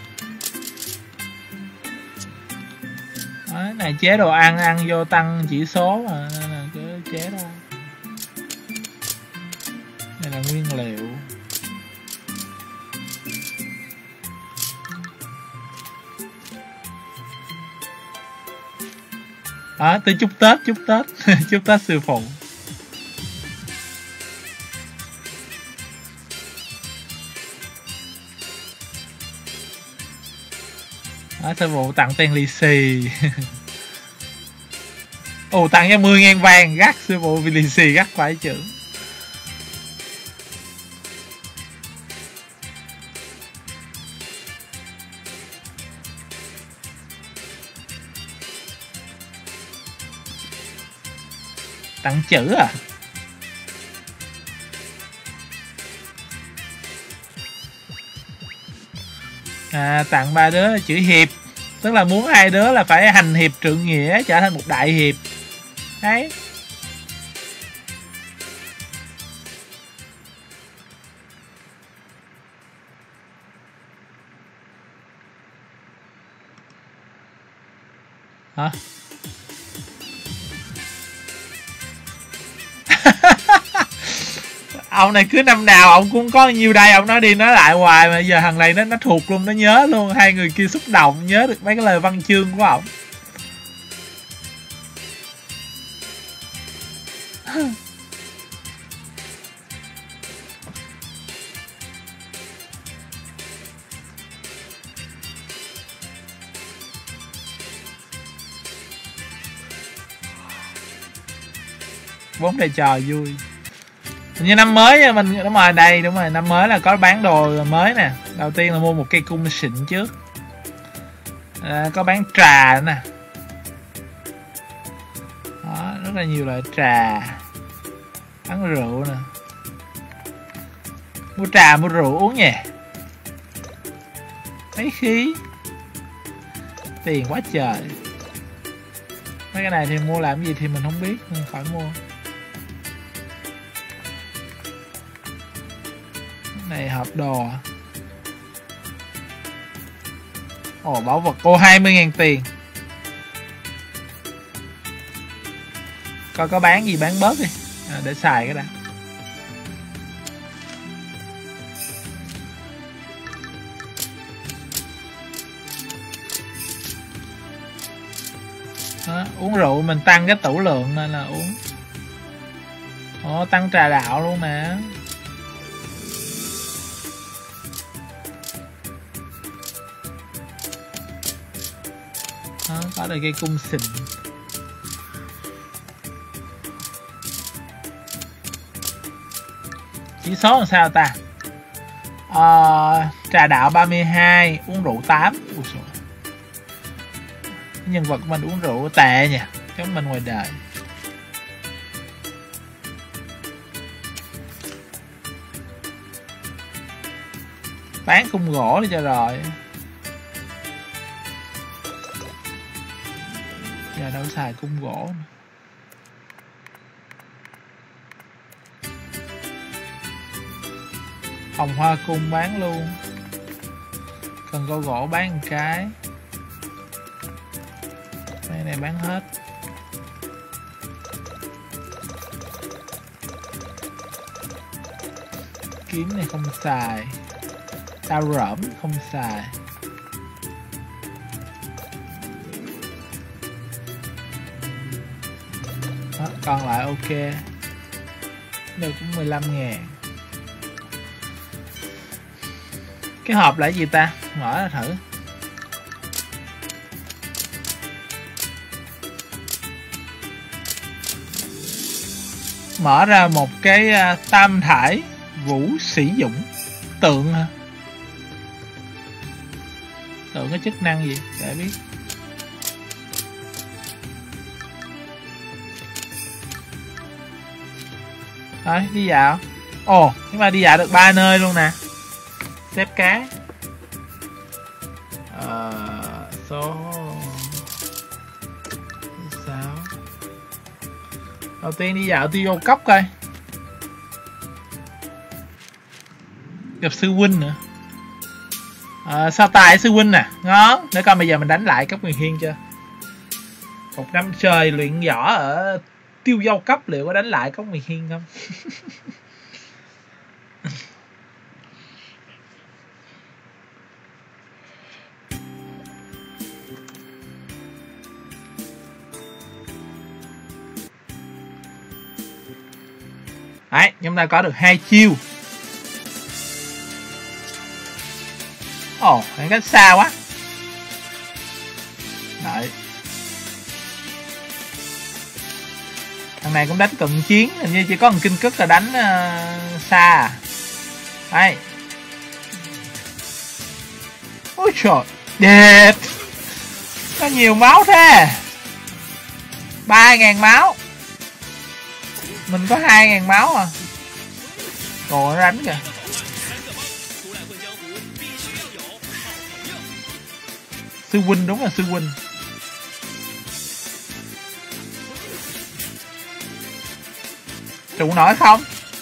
Đấy, này chế đồ ăn vô tăng chỉ số mà, nên là cái chế đó. Đây là nguyên liệu. Tới chúc Tết chúc Tết sư phụ. Sư phụ tặng tiền lì xì. Ồ, tặng cho 10.000 vàng, gắt sư phụ vì lì xì gắt phải chữ. Tặng chữ tặng 3 đứa chữ hiệp, tức là muốn 2 đứa là phải hành hiệp trượng nghĩa, trở thành một đại hiệp. Đấy. Hả? Ông này cứ năm nào ông cũng có nhiêu đây, ông nói đi nói lại hoài mà giờ thằng này nó thuộc luôn, nó nhớ luôn. Hai người kia xúc động nhớ được mấy cái lời văn chương của ông. Bốn thầy trò vui. Như năm mới nha mình, đúng rồi đây, đúng rồi, năm mới là có bán đồ mới nè. Đầu tiên là mua một cây cung xịn trước. Có bán trà nữa nè. Đó, rất là nhiều loại trà. Bán rượu nè. Mua trà mua rượu uống nhỉ. Mấy khí. Tiền quá trời. Mấy cái này thì mua làm gì thì mình không biết nên khỏi mua. Này hộp đồ. Ồ, bảo vật cô 20.000 tiền. Coi có bán gì bán bớt đi để xài cái đã. Đó, uống rượu mình tăng cái tửu lượng nên là uống. Ồ, tăng trà đạo luôn nè. Đó, có được cây cung xịn. Chỉ số làm sao ta? Trà đạo 32, uống rượu 8. Ui trời. Nhân vật của mình uống rượu tệ nha, giống mình ngoài đời. Bán cung gỗ đi cho rồi. Giờ đâu xài cung gỗ nữa. Hồng hoa cung bán luôn. Cần câu gỗ bán một cái. Cái này bán hết. Kiếm này không xài. Dao rỡm không xài. Đó, còn lại ok. Được cũng 15.000. Cái hộp là cái gì ta? Mở ra thử. Mở ra một cái tam thải vũ sĩ dũng. Tượng hả? Tượng có chức năng gì? Để biết. Thôi đi dạo. Ồ, nhưng mà đi dạo được 3 nơi luôn nè. Xếp cá. Số 6. Đầu tiên đi dạo tiêu vô cốc coi. Gặp sư huynh nữa. Sao tài sư huynh nè. Ngon. Để coi bây giờ mình đánh lại cấp Nguyên Hiên chưa. Một năm trời luyện võ ở tiêu dâu cấp liệu có đánh lại cấp Nguyên Hiên không? Đấy, chúng ta có được 2 chiêu. Ồ, khoảng cách xa quá. Đấy. Thằng này cũng đánh cận chiến, hình như chỉ có một kinh cức là đánh xa. Đấy. Ôi trời, đẹp. Có nhiều máu thế. 3.000 máu. Mình có 2.000 máu à. Rồi nó đánh kìa. Sư huynh, đúng là sư huynh. Trụ nổi không?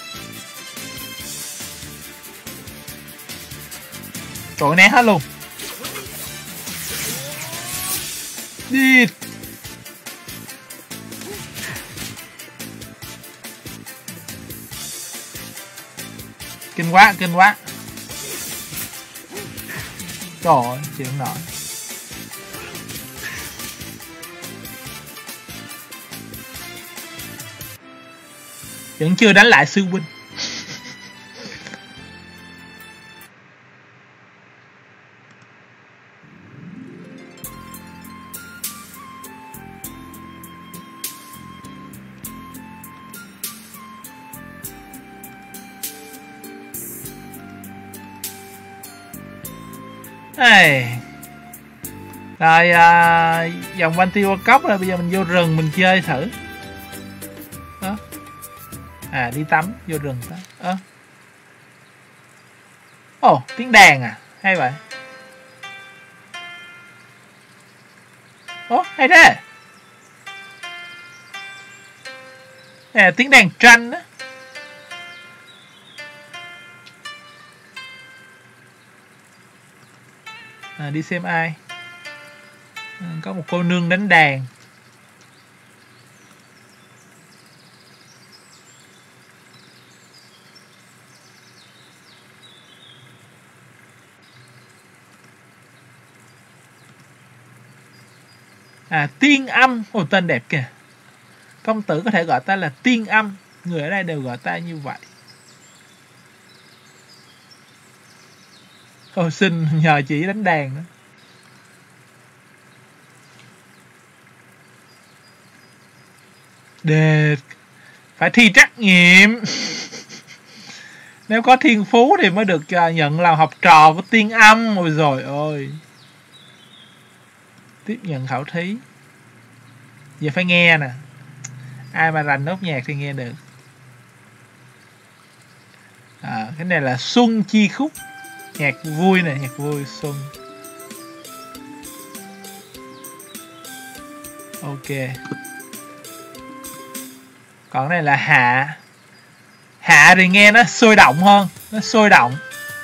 Trụ né hết luôn. Đi. Kinh quá, kinh quá. Trời ơi, chịu không nổi. Vẫn chưa đánh lại sư huynh. Hey. Rồi vòng quanh tiêu cốc rồi, bây giờ mình vô rừng mình chơi thử. Đó. À đi tắm vô rừng đó. Ồ, tiếng đàn à, hay vậy. Ồ, hay thế. Nè, tiếng đàn tranh đó. Đi xem ai. Có một cô nương đánh đàn. Tiên âm. Ồ, tên đẹp kìa. Công tử có thể gọi ta là tiên âm. Người ở đây đều gọi ta như vậy. Ồ, xin nhờ chị đánh đàn nữa. Để phải thi trắc nghiệm. Nếu có thiên phú thì mới được nhận làm học trò của tiên âm. Ôi rồi ơi. Tiếp nhận khảo thí. Giờ phải nghe nè. Ai mà rành nốt nhạc thì nghe được. Cái này là Xuân Chi Khúc. Nhạc vui nè, nhạc vui xuân. Ok. Còn này là hạ. Hạ thì nghe nó sôi động hơn. Nó sôi động.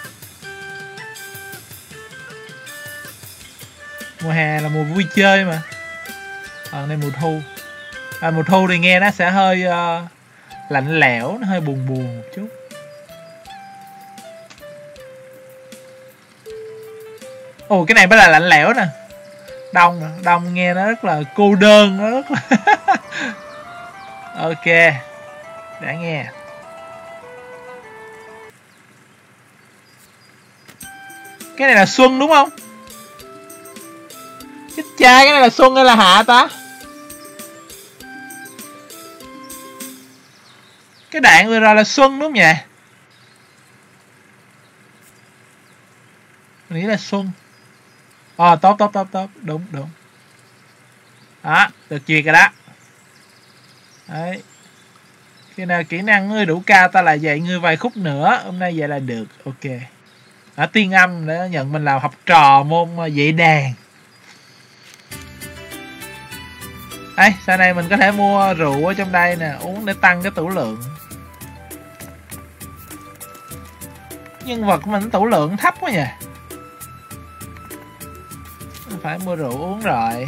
Mùa hè là mùa vui chơi mà. Còn đây mùa thu. Mùa thu thì nghe nó sẽ hơi lạnh lẽo. Nó hơi buồn buồn một chút. Ồ, cái này mới là lạnh lẽo nè. Đông nghe nó rất là cô đơn. Nó rất là ok. Đã nghe. Cái này là xuân đúng không? Chết cha, cái này là xuân hay là hạ ta? Cái đoạn vừa rồi là xuân đúng không nhỉ? Mình nghĩ là xuân. Tốt. Đúng. Đó, được duyệt rồi đó. Đấy. Khi nào kỹ năng ngươi đủ cao ta lại dạy ngươi vài khúc nữa. Hôm nay vậy là được. Ok. Tiên âm để nhận mình làm học trò môn dạy đàn. Đấy, sau này mình có thể mua rượu ở trong đây nè, uống để tăng cái tửu lượng. Nhân vật của mình tửu lượng thấp quá nhỉ. Phải mua rượu uống rồi.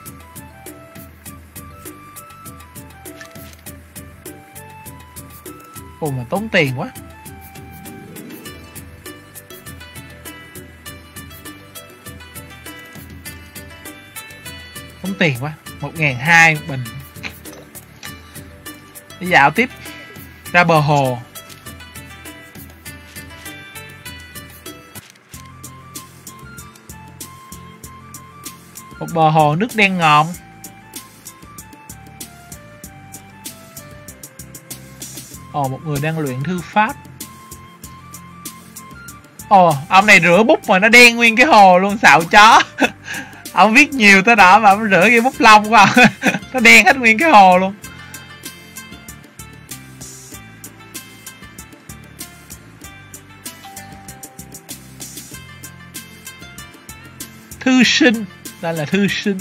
Ồ mà tốn tiền quá. Tốn tiền quá. 1.200 một bình. Đi dạo tiếp. Ra bờ hồ. Một bờ hồ nước đen ngòm. Ồ, một người đang luyện thư pháp. Ồ, ông này rửa bút mà nó đen nguyên cái hồ luôn, xạo chó. Ông viết nhiều tới đó mà ông rửa cái bút lông của ông. Nó đen hết nguyên cái hồ luôn. Thư sinh. Đây là thư sinh.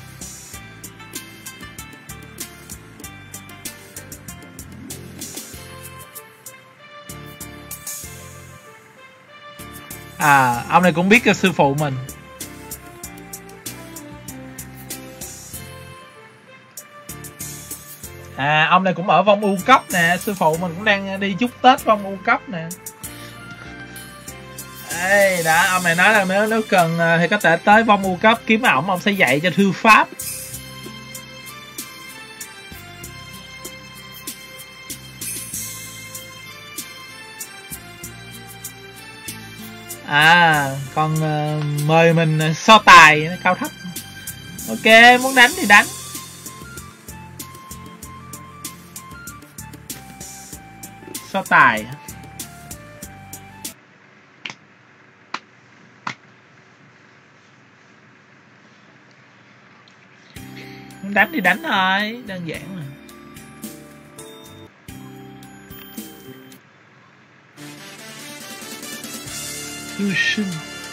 Ông này cũng biết cái sư phụ mình. Ông này cũng ở vong u cấp nè. Sư phụ mình cũng đang đi chúc Tết vong u cấp nè. Đây, đó, ông này nói là nếu cần thì có thể tới vong u cấp kiếm ông sẽ dạy cho thư pháp. Còn mời mình so tài cao thấp. Ok, muốn đánh thì đánh. So tài. Muốn đánh thì đánh thôi, đơn giản mà. Thư sinh.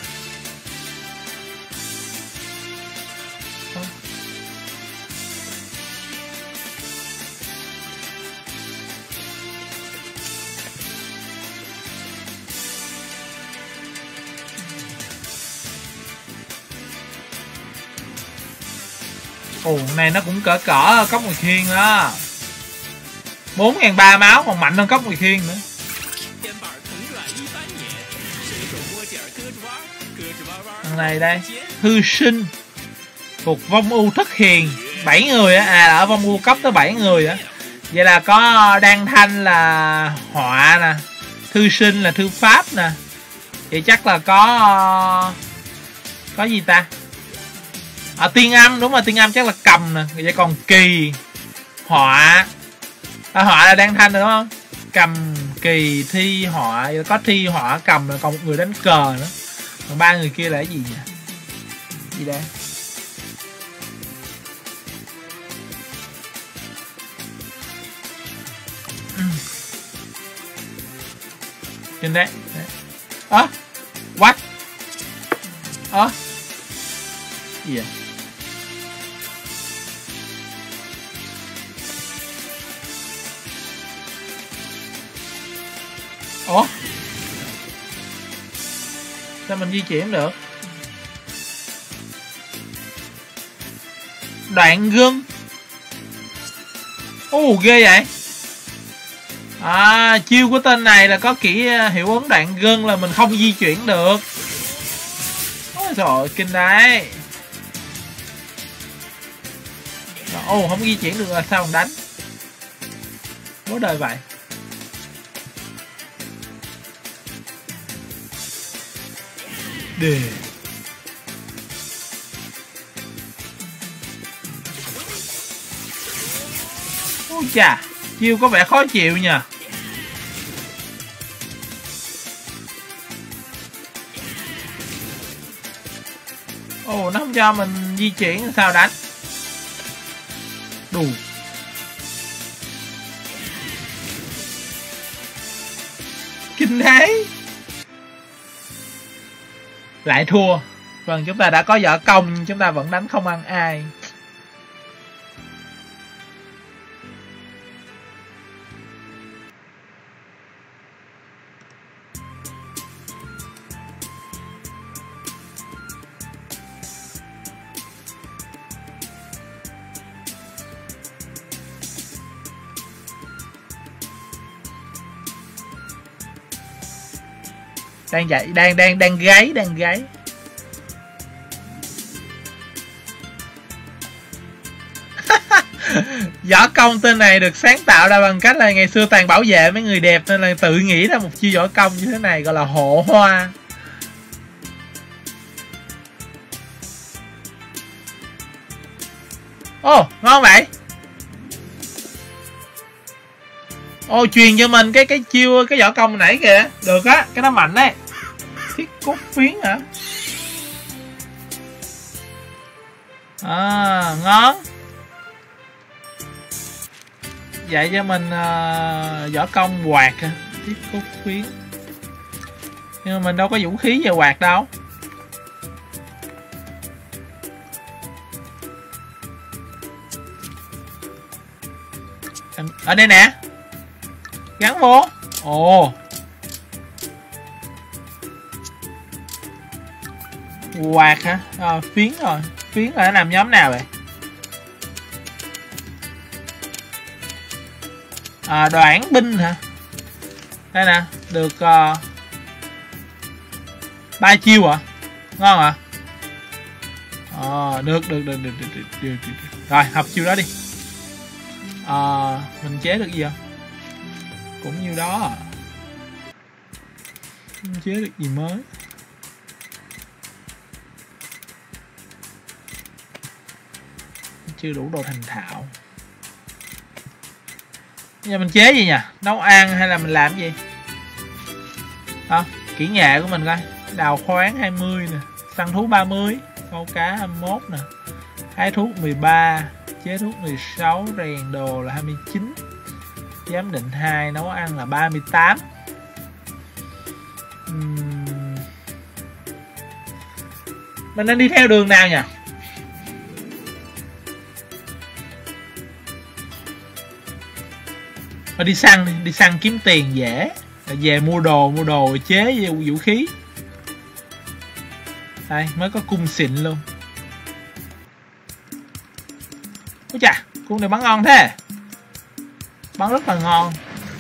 Ồ, này nó cũng cỡ cốc Mùi Khiên đó. 4.300 máu còn mạnh hơn cốc Mùi Khiên nữa. Thằng này đây, thư sinh thuộc vong u thất hiền, 7 người á, ở vong u cấp tới 7 người á. Vậy là có Đan Thanh là họa nè, thư sinh là thư pháp nè. Vậy chắc là có gì ta? Tiên âm, đúng rồi, tiên âm chắc là cầm nè. Vậy còn kỳ, họa, họa là Đan Thanh rồi đúng không? Cầm, kỳ, thi, họa. Vậy có thi, họa, cầm rồi còn một người đánh cờ nữa. Còn 3 người kia là cái gì nhỉ? Gì đây? Trên đấy. What? Gì vậy? Sao mình di chuyển được? Đoạn gân. Ghê vậy. Chiêu của tên này là có kỹ hiệu ứng đoạn gân là mình không di chuyển được. Ôi trời, kinh đấy. Không di chuyển được là sao mà đánh? Bố đời vậy. Đề. Ôi chà, chiêu có vẻ khó chịu nha. Nó không cho mình di chuyển sao đánh? Đủ. Kinh đấy. Lại thua. Vâng, chúng ta đã có võ công nhưng chúng ta vẫn đánh không ăn ai. Đang dậy, đang gáy. Võ công tên này được sáng tạo ra bằng cách là ngày xưa toàn bảo vệ mấy người đẹp nên là tự nghĩ ra một chiêu võ công như thế này, gọi là hộ hoa. Ngon vậy. Truyền cho mình cái chiêu, cái võ công nãy kìa. Được á, cái nó mạnh đấy. Thiết cốt phiến hả? Ngon. Dạy cho mình võ công quạt hả? Thiết cốt phiến. Nhưng mà mình đâu có vũ khí về quạt đâu. Ở đây nè. Gắn vô. Quạt hả? Phiến rồi. Phiến là nó nằm nhóm nào vậy? Đoạn binh hả? Đây nè. Được 3 chiêu à? Ngon à? Được. Rồi học chiêu đó đi. Mình chế được gì không? Cũng nhiêu đó à. Không chế được gì mới. Chưa đủ đồ thành thạo. Bây giờ mình chế gì nhỉ? Nấu ăn hay là mình làm gì? Kỹ nghệ của mình coi. Đào khoáng 20 nè, săn thú 30, câu cá 21 nè, hái thuốc 13, chế thuốc 16, rèn đồ là 29, giám định 2, nấu ăn là 38. Mình nên đi theo đường nào nhỉ? Đi săn, đi săn kiếm tiền dễ. Về mua đồ chế vũ khí. Đây mới có cung xịn luôn. Ôi chà, cung này bắn ngon thế. Bắn rất là ngon.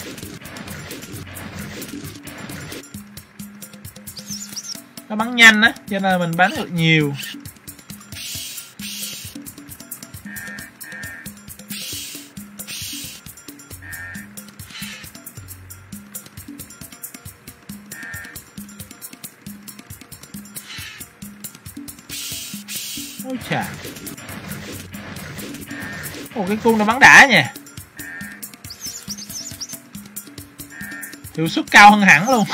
Nó bắn nhanh á, cho nên mình bắn được nhiều. Ôi chà. Ồ, cái cung nó bắn đã nha. Hiệu suất cao hơn hẳn luôn.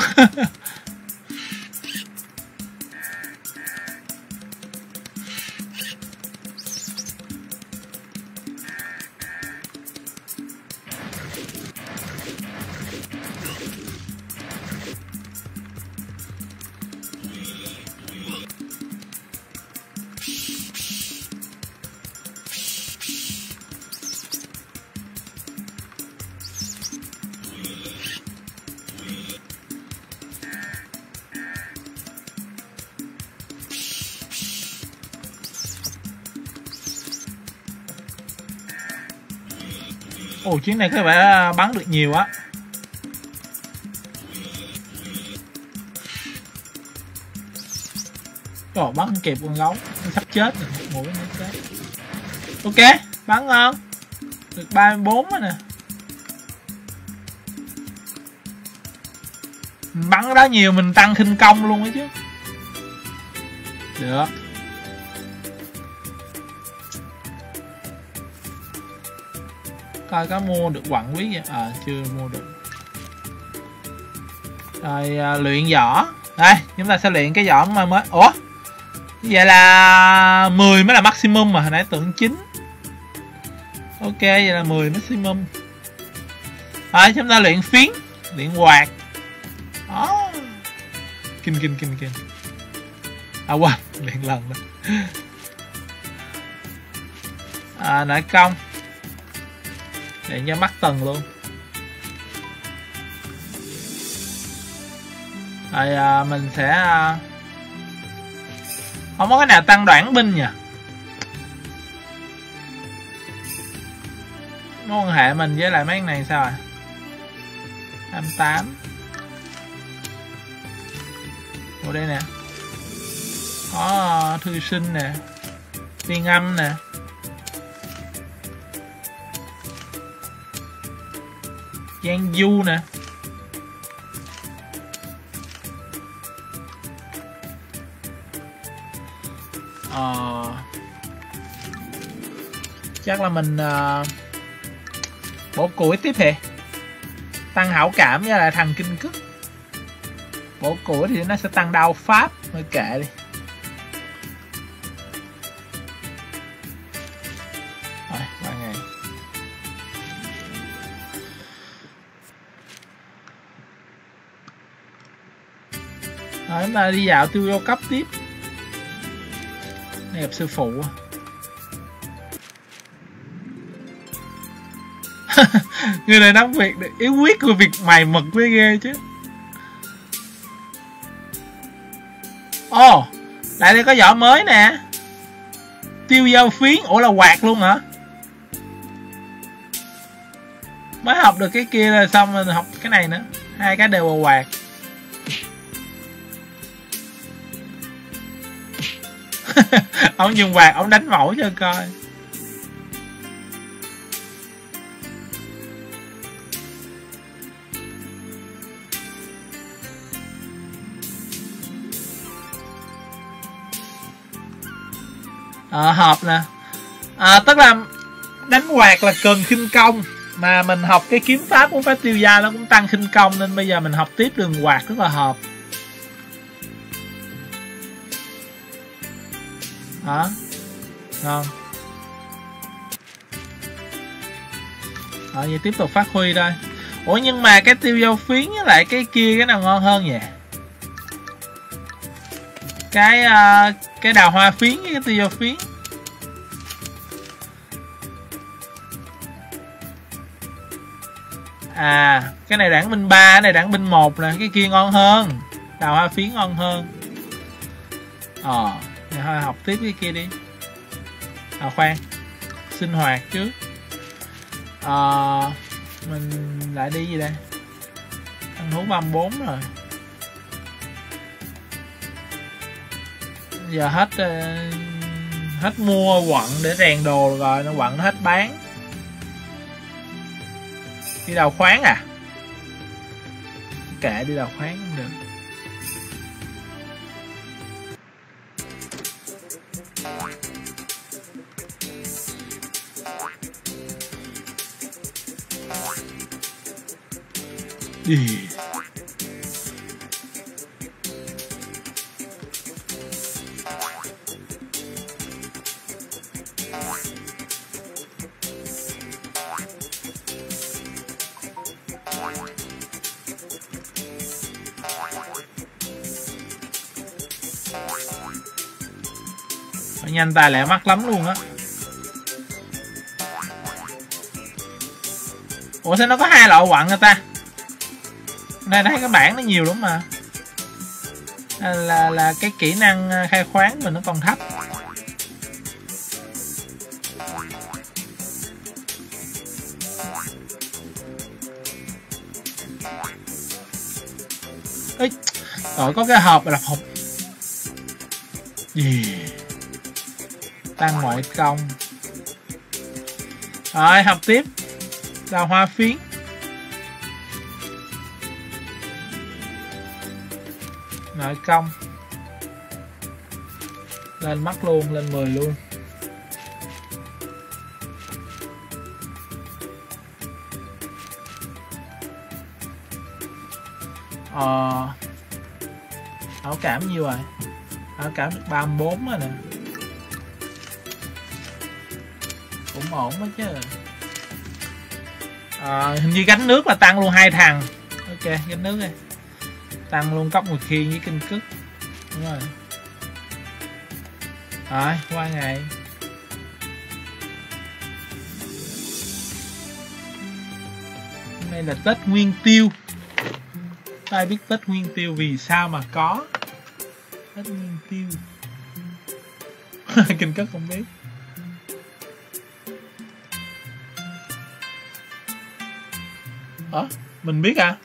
Ồ, chuyến này có vẻ bắn được nhiều á. Trời, bắn không kịp con gấu, nó sắp chết rồi, một mũi nó chết. Ok, bắn ngon. Được 34 rồi nè. Mình bắn đó nhiều mình tăng khinh công luôn á chứ. Được. Coi có mua được quặng quý vậy? Chưa mua được. Rồi luyện võ. Đây, chúng ta sẽ luyện cái võ mà mới. Ủa? Vậy là 10 mới là maximum mà, hồi nãy tưởng 9. Ok, vậy là 10 maximum. Rồi, chúng ta luyện phiến, luyện quạt. Đó. Kinh. Quên, luyện lần đó. Nội công. Để cho mắc tầng luôn. Rồi mình sẽ không có cái nào tăng đoạn binh nhỉ. Mối quan hệ mình với lại mấy cái này sao à? 28. Ở đây nè. Có thư sinh nè, tiên âm nè. Giang du nè. Chắc là mình bổ củi tiếp thì tăng hảo cảm với lại thằng kinh cức. Bổ củi thì nó sẽ tăng đao pháp. Thôi kệ đi. Rồi, 3 ngày. Rồi chúng ta đi dạo tiêu vô cấp tiếp. Này gặp sư phụ. Người này nắm việc yếu quyết của việc mày mật với ghê chứ. Ồ, lại đây có vỏ mới nè. Tiêu dao phiến. Ủa là quạt luôn hả? Mới học được cái kia là xong rồi học cái này nữa. Hai cái đều là quạt. Ông dùng quạt ông đánh mẫu cho coi. Hợp nè. Tức là đánh quạt là cần khinh công, mà mình học cái kiếm pháp của phép tiêu gia nó cũng tăng khinh công, nên bây giờ mình học tiếp đường quạt rất là hợp. Đó, ngon. Vậy tiếp tục phát huy thôi. Ủa nhưng mà cái tiêu dao phiến với lại cái kia cái nào ngon hơn vậy? Cái đào hoa phiến với cái tiêu dao phiến. Cái này đảng binh 3, cái này đảng binh 1 nè, cái kia ngon hơn. Đào hoa phiến ngon hơn. Thôi học tiếp cái kia đi. Khoan, sinh hoạt trước. Mình lại đi gì đây? Ăn thú 34 rồi. Giờ hết mua quặng để rèn đồ rồi, nó quặng nó hết bán. Đi đào khoáng à? Kệ, đi đào khoáng cũng được. Đi. Nhanh tay lẹ mắt lắm luôn á. Ủa sao nó có 2 loại quặng người ta? Đây thấy cái bảng nó nhiều lắm mà. Là cái kỹ năng khai khoáng mình nó còn thấp. Ê, rồi có cái hộp là hộp gì? Tăng mọi công. Rồi học tiếp. Đào hoa phiến. Nội công. Lên mắt luôn, lên 10 luôn. Ảo cảm nhiêu rồi? Ảo cảm được 34 rồi nè. Cũng ổn đó chứ. Hình như gánh nước là tăng luôn 2 thằng. Ok, gánh nước đây. Tăng luôn cốc mùi khiên với kinh cức. Đúng rồi. Rồi, qua ngày. Hôm nay là Tết Nguyên Tiêu. Ai biết Tết Nguyên Tiêu vì sao mà có Tết Nguyên Tiêu? Kinh cức không biết. Mình biết à?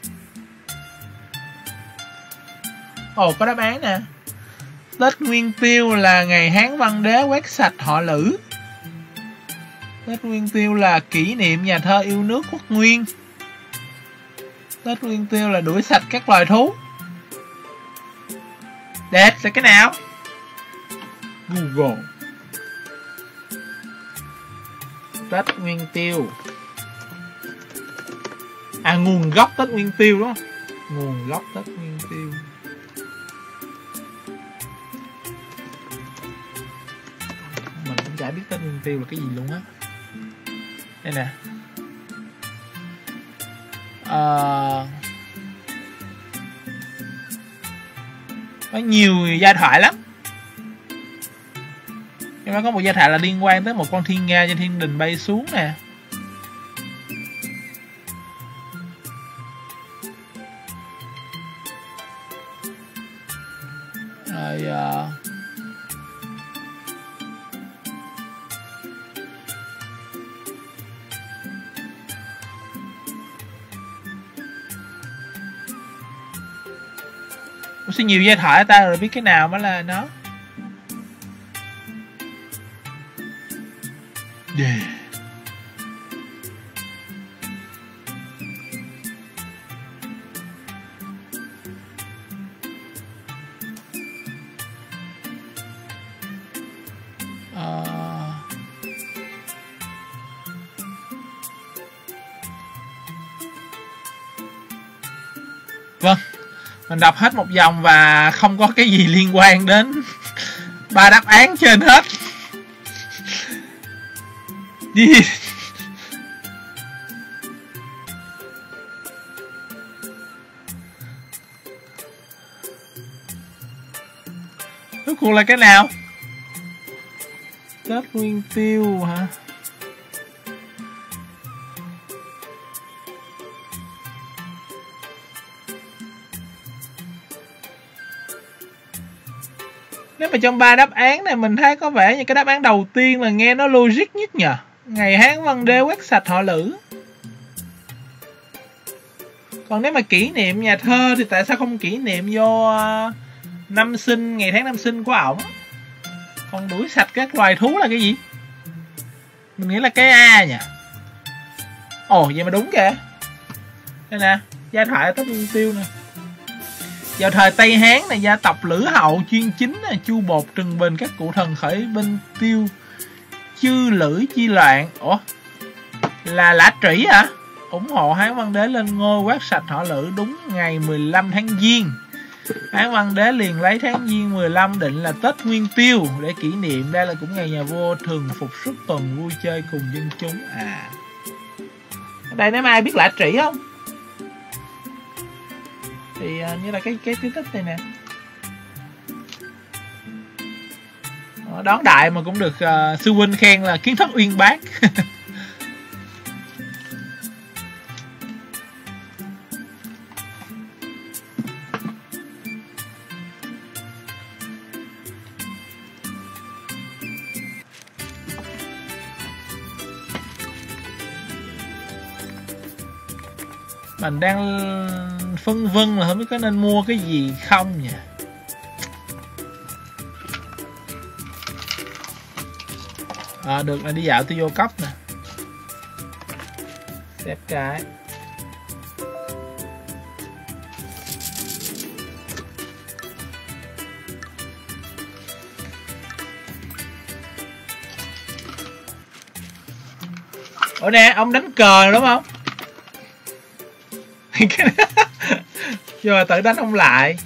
Có đáp án nè. Tết Nguyên Tiêu là ngày Hán Văn Đế quét sạch họ Lữ. Tết Nguyên Tiêu là kỷ niệm nhà thơ yêu nước Quốc Nguyên. Tết Nguyên Tiêu là đuổi sạch các loài thú. Đẹp là cái nào? Google. Tết Nguyên Tiêu. Nguồn gốc Tết Nguyên Tiêu đúng không? Nguồn gốc Tết Nguyên Tiêu. Mình cũng chả biết Tết Nguyên Tiêu là cái gì luôn á. Đây nè. Có nhiều giai thoại lắm. Trong đó có một giai thoại là liên quan tới một con thiên nga trên thiên đình bay xuống nè. Rồi sẽ nhiều giai thoại ta rồi biết cái nào mới là nó. Yeah. Vâng, mình đọc hết một vòng và không có cái gì liên quan đến 3 đáp án trên hết. Đi. Cuối cùng là cái nào? Tết Nguyên Tiêu hả? Nếu mà trong 3 đáp án này mình thấy có vẻ như cái đáp án đầu tiên là nghe nó logic nhất nhờ. Ngày Hán Văn Đế quét sạch họ Lữ. Còn nếu mà kỷ niệm nhà thơ thì tại sao không kỷ niệm vô năm sinh, ngày tháng năm sinh của ổng? Còn đuổi sạch các loài thú là cái gì? Mình nghĩ là cái A nhỉ. Ồ vậy mà đúng kìa. Đây nè, giai thoại Tết Nguyên Tiêu nè. Vào thời Tây Hán này, gia tộc Lữ Hậu chuyên chính chu bột trừng bình các cụ thần khởi binh tiêu chư Lữ chi loạn. Ủa là Lã Trĩ hả? Ủng hộ Hán Văn Đế lên ngôi quét sạch họ Lữ đúng ngày 15 tháng Giêng. Hán Văn Đế liền lấy tháng Giêng 15 định là Tết Nguyên Tiêu để kỷ niệm. Đây là cũng ngày nhà vua thường phục suốt tuần vui chơi cùng dân chúng. Ở đây nếu mà ai biết Lã Trĩ không? Thì như là cái tích này nè. Đón đại mà cũng được sư huynh khen là kiến thức uyên bác. Mình đang phân vân là không biết có nên mua cái gì không nhỉ. Được là đi dạo tôi vô cấp nè. Xếp cái. Ủa nè, ông đánh cờ đúng không? Rồi tự đánh ông lại.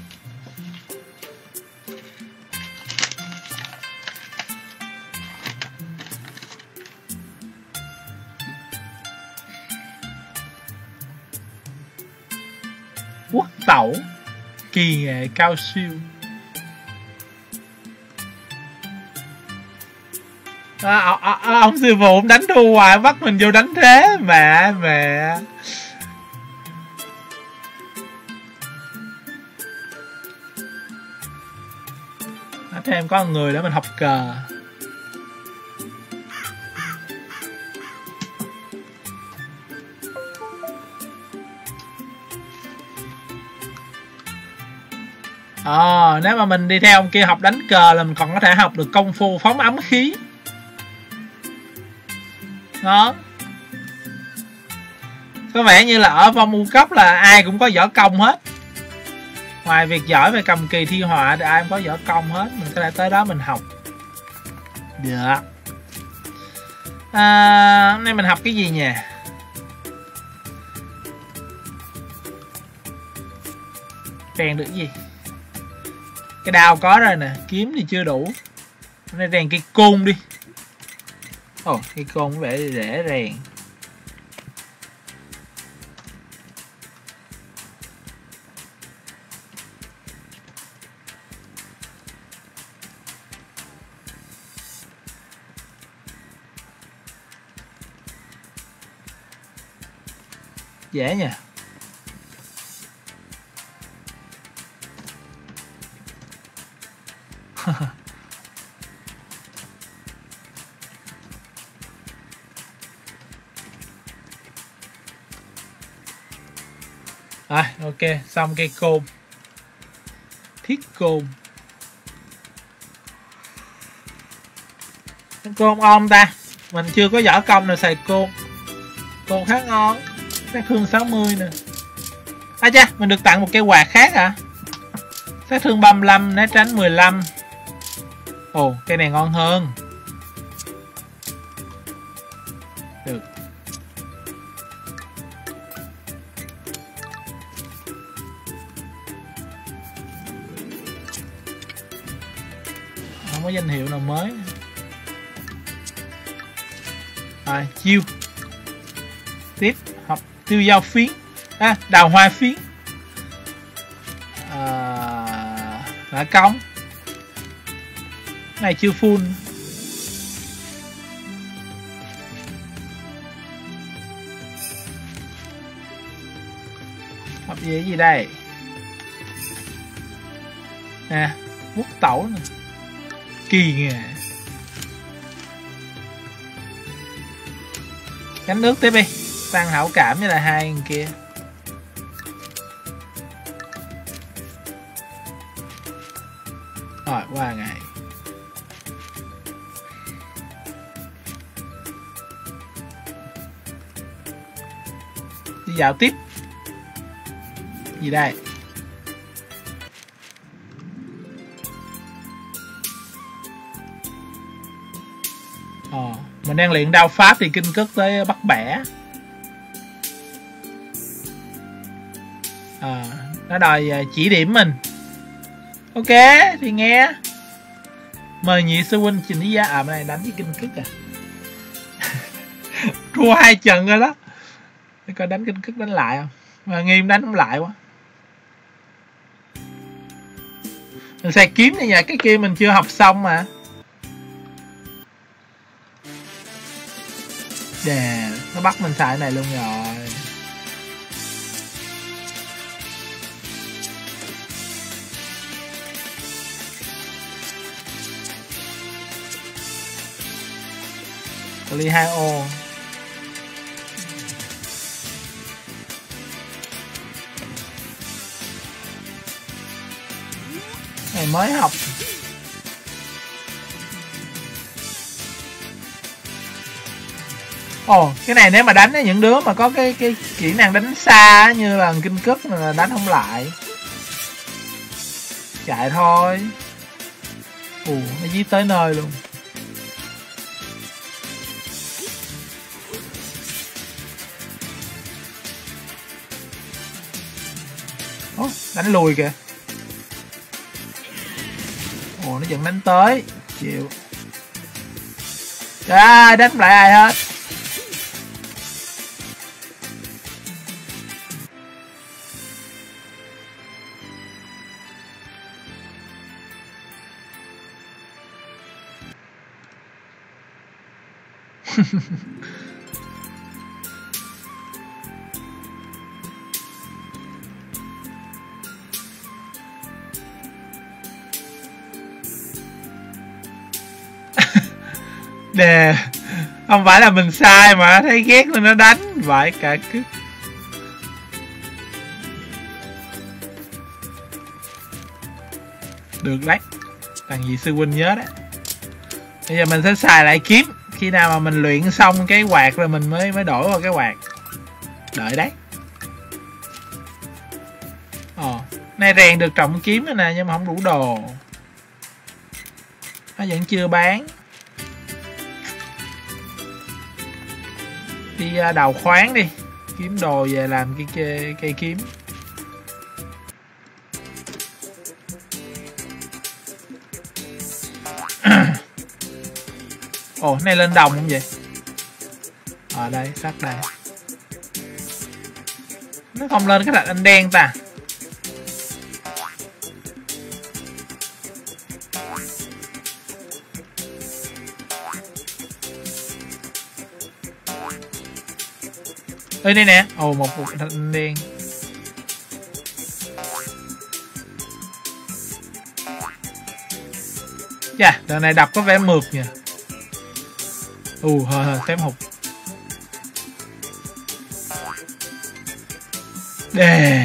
Quốc tẩu kỳ nghệ cao siêu. Ông sư phụ ông đánh thua hoài, bắt mình vô đánh thế. Mẹ thêm có một người để mình học cờ. Nếu mà mình đi theo ông kia học đánh cờ là mình còn có thể học được công phu phóng ấm khí. Đó. Có vẻ như là ở phong u cấp là ai cũng có võ công hết. Ngoài việc giỏi về cầm kỳ thi họa thì ai cũng có võ công hết. Mình có thể tới đó mình học. Được. Hôm nay mình học cái gì nhỉ? Rèn được gì? Cái đao có rồi nè. Kiếm thì chưa đủ. Hôm nay rèn cây côn đi. Cây côn có vẻ dễ rèn. Dễ nha. Rồi, ok, xong cây côn. Thiết côn. Côn om ta. Mình chưa có võ công nào xài côn. Côn khá ngon. Sát thương 60 nè. À cha, mình được tặng một cây quạt khác à? Sát thương 35, né tránh 15. Ồ, cây này ngon hơn. Được. Không có danh hiệu nào mới. Rồi, chiêu. Tiếp, học tiêu dao phiến. À, đào hoa phiến. Đã công. Này chưa full. Học gì đây? Nè, mút tẩu nè. Kỳ nghề. Cánh nước tiếp đi. Tăng hảo cảm với lại hai người kia. Rồi, qua ngày. Đi dạo tiếp. Gì đây? Mình đang luyện đao pháp thì kinh cức tới bắt bẻ. Nó đòi chỉ điểm mình. Ok, thì nghe. Mời nhị sư huynh trình lý giá. Bên này đánh với kinh cức à. Thua 2 trận rồi đó. Để coi đánh kinh cức đánh lại không. Mà Nghiêm đánh không lại quá. Mình xài kiếm này nha. Cái kia mình chưa học xong mà. Đè, nó bắt mình xài cái này luôn rồi. Ly 2 ô. Này mới học. Ồ, cái này nếu mà đánh với những đứa mà có cái kỹ năng đánh xa như là kinh cức là đánh không lại. Chạy thôi. Nó dí tới nơi luôn. Đánh lùi kìa. Nó vẫn đánh tới. Chịu. Trời, đánh không lại ai hết. Nè, không phải là mình sai mà thấy ghét nên nó đánh vậy cả cứ. Được đấy. Thằng gì sư huynh nhớ đấy. Bây giờ mình sẽ xài lại kiếm. Khi nào mà mình luyện xong cái quạt rồi mình mới đổi vào cái quạt. Đợi đấy. Này rèn được trọng kiếm rồi nè nhưng mà không đủ đồ. Nó vẫn chưa bán. Đi đào khoáng đi. Kiếm đồ về làm cây kiếm. Ồ, này lên đồng không vậy? Ở đây, sắt đây. Nó không lên cái thạch anh đen ta. Ê đây nè. Ồ, một thạch anh đen. Dạ, đợt này đập có vẻ mượt nha. Tém hụt. Đè.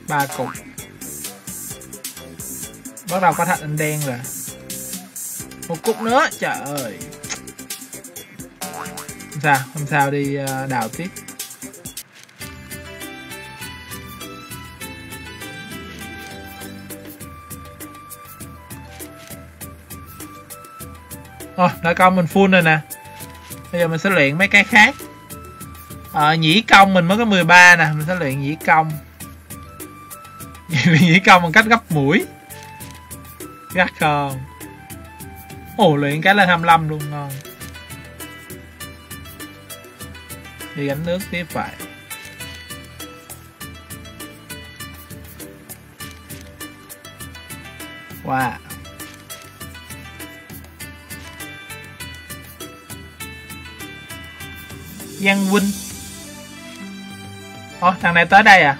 3 cục. Bắt đầu có thạch anh đen rồi. Một cục nữa, trời ơi. Không sao đi đào tiếp. Nội công mình full rồi nè. Bây giờ mình sẽ luyện mấy cái khác. Nhĩ công mình mới có 13 nè. Mình sẽ luyện nhĩ công. Nhĩ công bằng cách gấp mũi. Gắt không? Luyện cái lên 25 luôn, ngon. Đi gánh nước tiếp vậy. Wow. Giang Vinh. Thằng này tới đây à?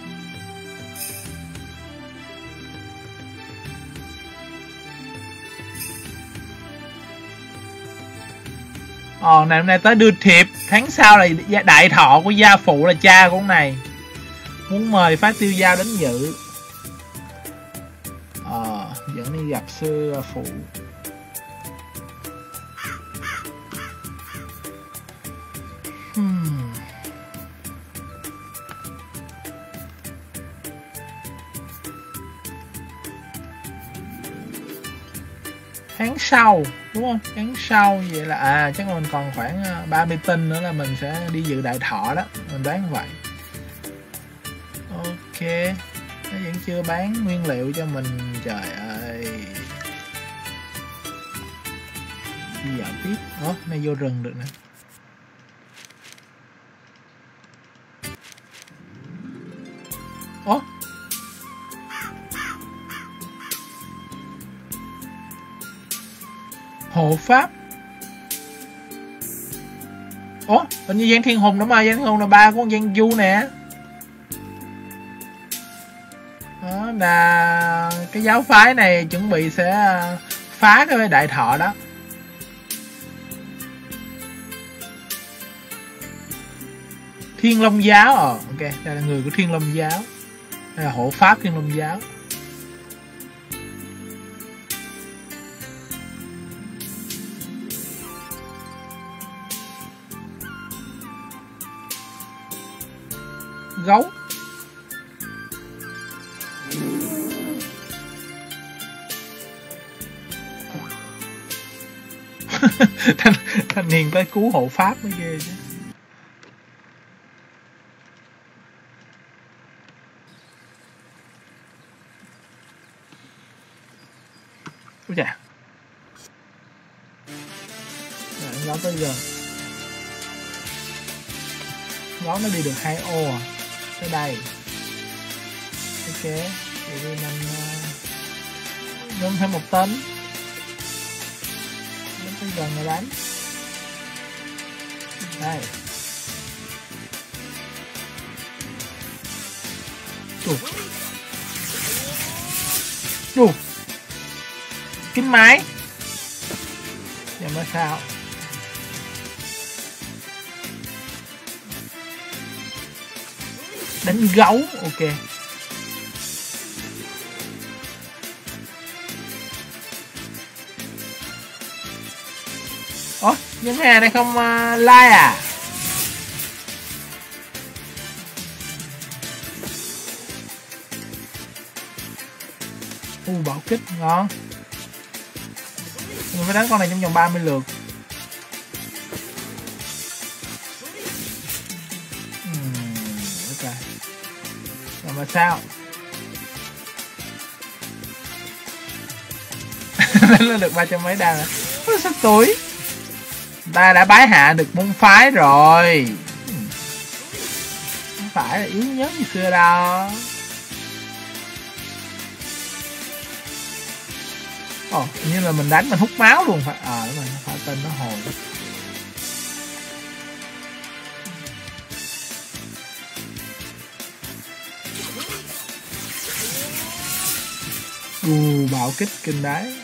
Này hôm nay tới đưa thiệp. Tháng sau là đại thọ của gia phụ là cha của con này. Muốn mời phái tiêu giao đến dự. Dẫn đi gặp sư phụ. Tháng sau đúng không? Tháng sau vậy là chắc là mình còn khoảng 30 tinh nữa là mình sẽ đi dự đại thọ đó, mình đoán vậy. Ok, nó vẫn chưa bán nguyên liệu cho mình, trời ơi. Đi dạo tiếp. Này vô rừng được nè. Hộ pháp. Hình như Giang Thiên Hùng đó mà. Giang Thiên Hùng là ba của con Giang Du nè. Đó là cái giáo phái này chuẩn bị sẽ phá cái đại thọ đó. Thiên Long giáo. Ok, đây là người của Thiên Long giáo. Đây là hộ pháp Thiên Long giáo. Gấu. Thanh niên tới cứu hộ pháp mới ghê chứ. Úi chà. Gấu tới gần. Gấu nó đi được 2 ô à. Tới đây. Ok. Thì mình nâng thêm 1 tấn. Nó tới gần rồi đánh. Đây. Kính máy. Giờ mới sao? Đánh gấu. Ok. Những hàng này không like à? Bảo kích ngon. Mình phải đánh con này trong vòng 30 lượt. Ok. Rồi mà sao? Nó được 300 mấy đam rồi. Sao túi? Ta đã bái hạ được môn phái rồi. Không phải là yếu nhất như xưa đâu. Như là mình đánh mình hút máu luôn phải. Đúng rồi, phải tên nó hồi. Bạo kích kinh đấy.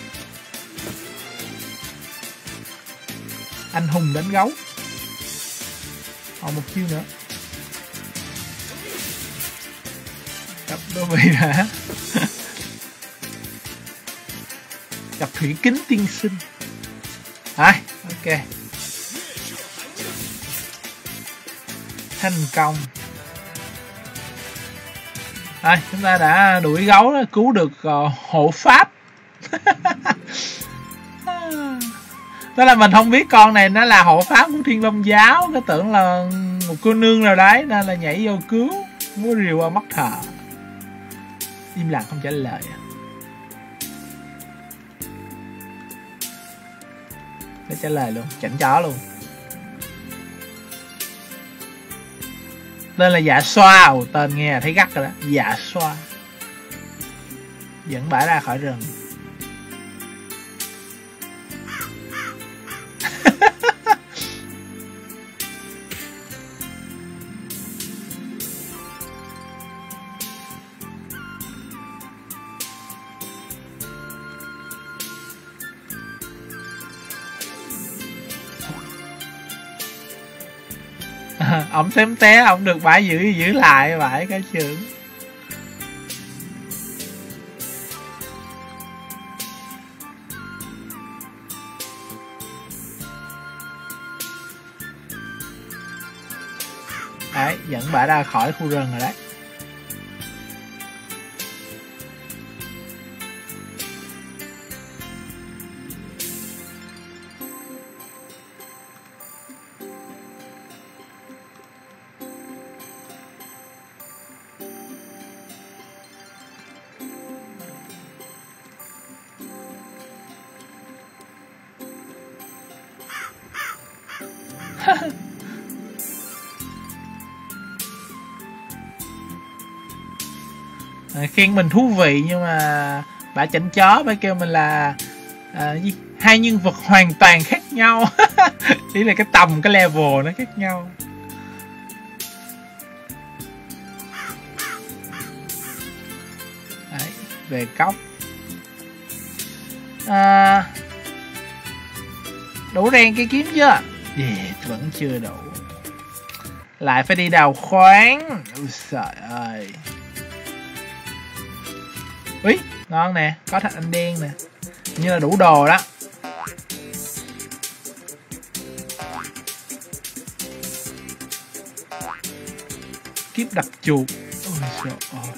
Anh hùng đánh gấu. Một chiêu nữa. Đô bị hả? Gặp thủy kính tiên sinh. Rồi, ok. Thành công. Rồi, chúng ta đã đuổi gấu đó, cứu được hộ pháp. Tức là mình không biết con này nó là hộ pháp của Thiên Long giáo, cái tưởng là một cô nương nào đấy nên là nhảy vô cứu, múa rìu qua mắt thợ. Im lặng không trả lời. Để trả lời luôn, chảnh chó luôn. Tên là Dạ Xoa, tên nghe thấy gắt rồi đó. Dạ Xoa. Dẫn bả ra khỏi rừng. Ông xém té, ông được bả giữ lại bả cái trưởng. Đấy, dẫn bả ra khỏi khu rừng rồi đấy. Khen mình thú vị nhưng mà bà chảnh chó bà kêu mình là hai nhân vật hoàn toàn khác nhau. Chỉ là cái tầm, cái level nó khác nhau. Đấy, về cốc. Đủ rèn cái kiếm chưa? Vẫn chưa đủ. Lại phải đi đào khoáng. Ôi trời ơi. Úi, ngon nè, có thạch anh đen nè. Như là đủ đồ đó. Kiếp đập chuột. Ôi trời ơi.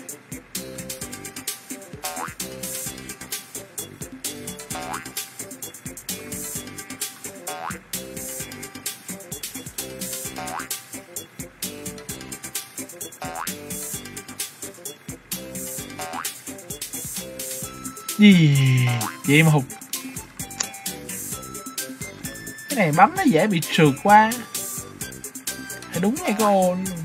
Gì vậy mà hụt. Cái này bấm nó dễ bị trượt qua. Phải đúng ngay cái ô luôn.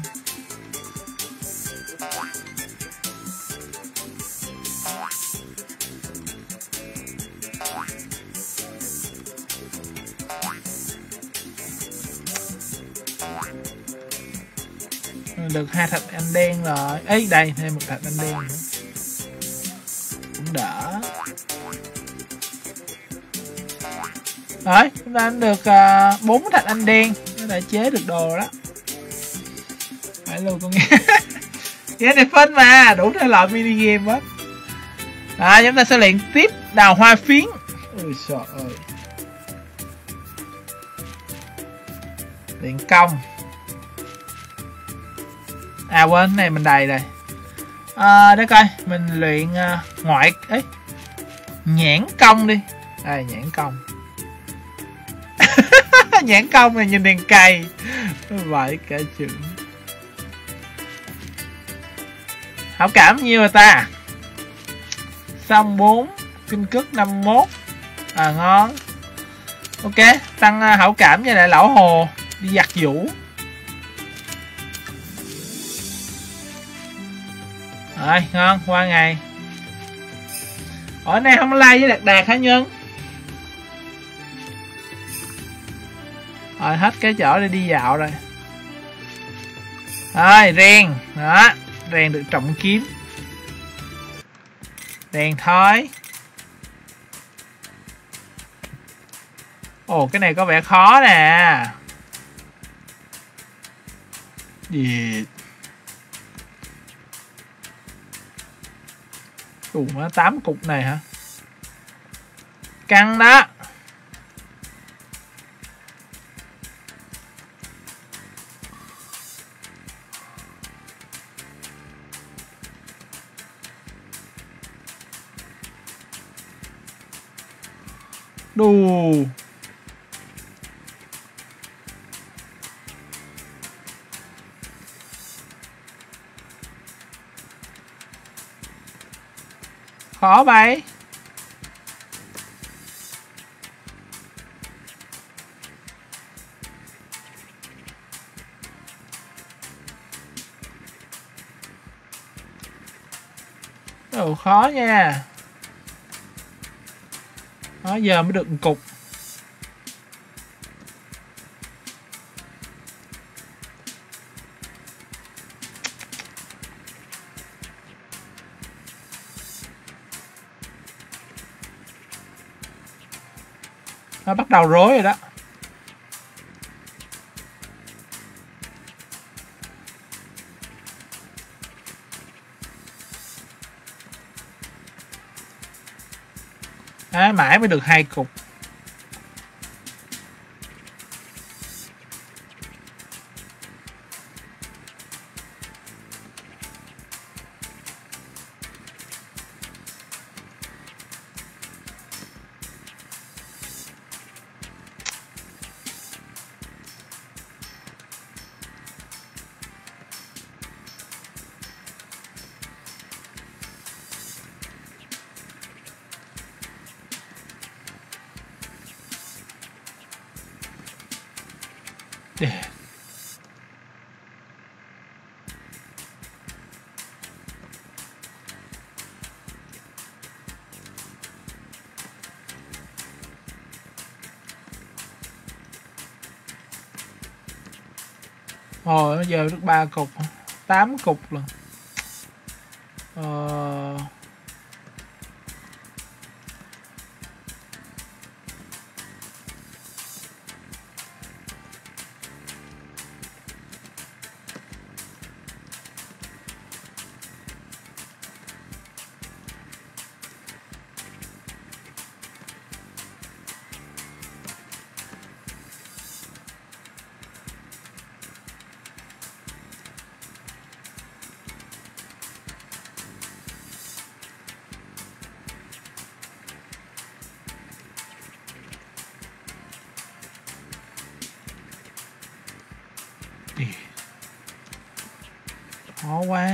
Được 2 thạch anh đen rồi. Ấy đây, thêm 1 thạch anh đen nữa. Cũng đỡ. Rồi, chúng ta được 4 thạch anh đen. Nó đã chế được đồ đó. Phải luôn con nghe. Cái này phân mà, đủ thể loại mini game hết. Rồi, chúng ta sẽ luyện tiếp đào hoa phiến. Ôi trời ơi. Luyện công. À quên, này mình đầy rồi. Để coi, mình luyện ngoại ấy, nhãn công đi. Đây, nhãn công. Nhãn công này nhìn đèn cày. Vậy cả chừng. Hảo cảm nhiêu rồi ta? Xong 4, kinh cức 51. À ngon. Ok, tăng hảo cảm với lại lão hồ đi giặt giũ. Rồi, ngon, qua ngày. Ở nay không like với Đạt hả Nhân? Rồi, hết cái chỗ để đi dạo rồi. Rồi, rèn. Đó, rèn được trọng kiếm. Rèn thói. Ồ, cái này có vẻ khó nè. Gì? Đủ má 8 cục này hả? Căng đó. Đù. Khó vậy. Đồ khó nha. Đó giờ mới được một cục. Nó bắt đầu rối rồi đó. Đấy, mãi mới được 2 cục. Để. Rồi bây giờ được 3 cục, 8 cục rồi. Khó quá.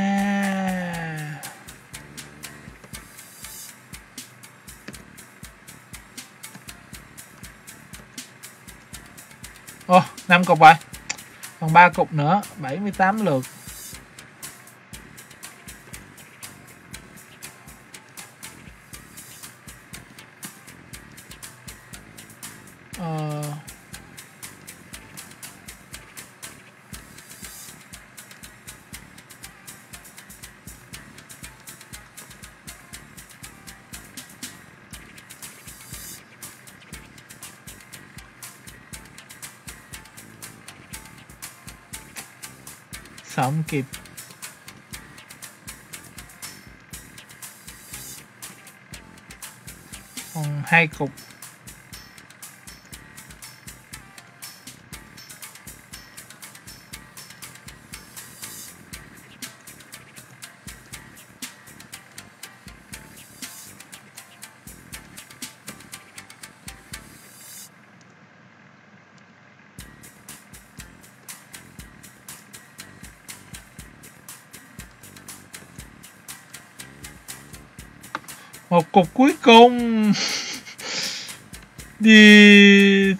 Ồ, 5 cục rồi. Còn 3 cục nữa, 78 lượt. Sợ không kịp. Còn 2 cục. Một cục cuối cùng. Đi.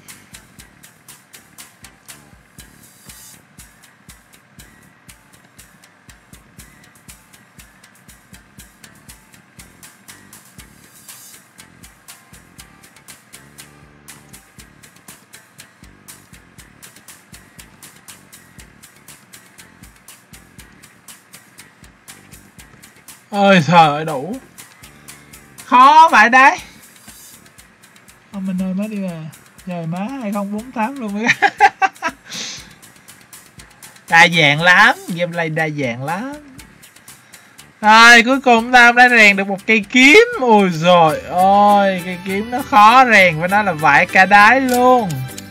Ôi trời ơi, đủ. Khó vậy đấy. Mình ơi má đi à. Trời má 2048 luôn mấy. Đa dạng lắm, game play đa dạng lắm. Rồi cuối cùng ta đã rèn được một cây kiếm. Ôi rồi ôi, cây kiếm nó khó rèn với nó là vải cả đáy luôn.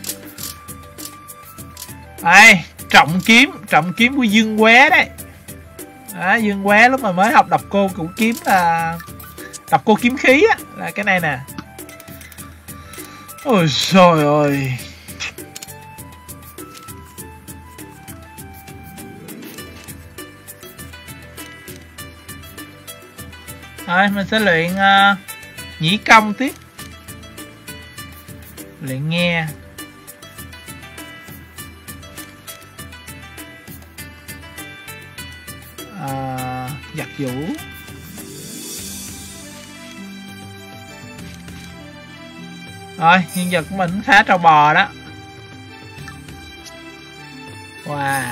Đây, trọng kiếm của Dương Quế đấy. Đó, Dương Quế lúc mà mới học độc cô cửu kiếm là độc cô kiếm khí á, là cái này nè. Ôi trời ơi. Rồi mình sẽ luyện nhĩ công tiếp. Luyện nghe. Giặt giũ. Rồi nhân vật của mình khá trâu bò đó. Wow.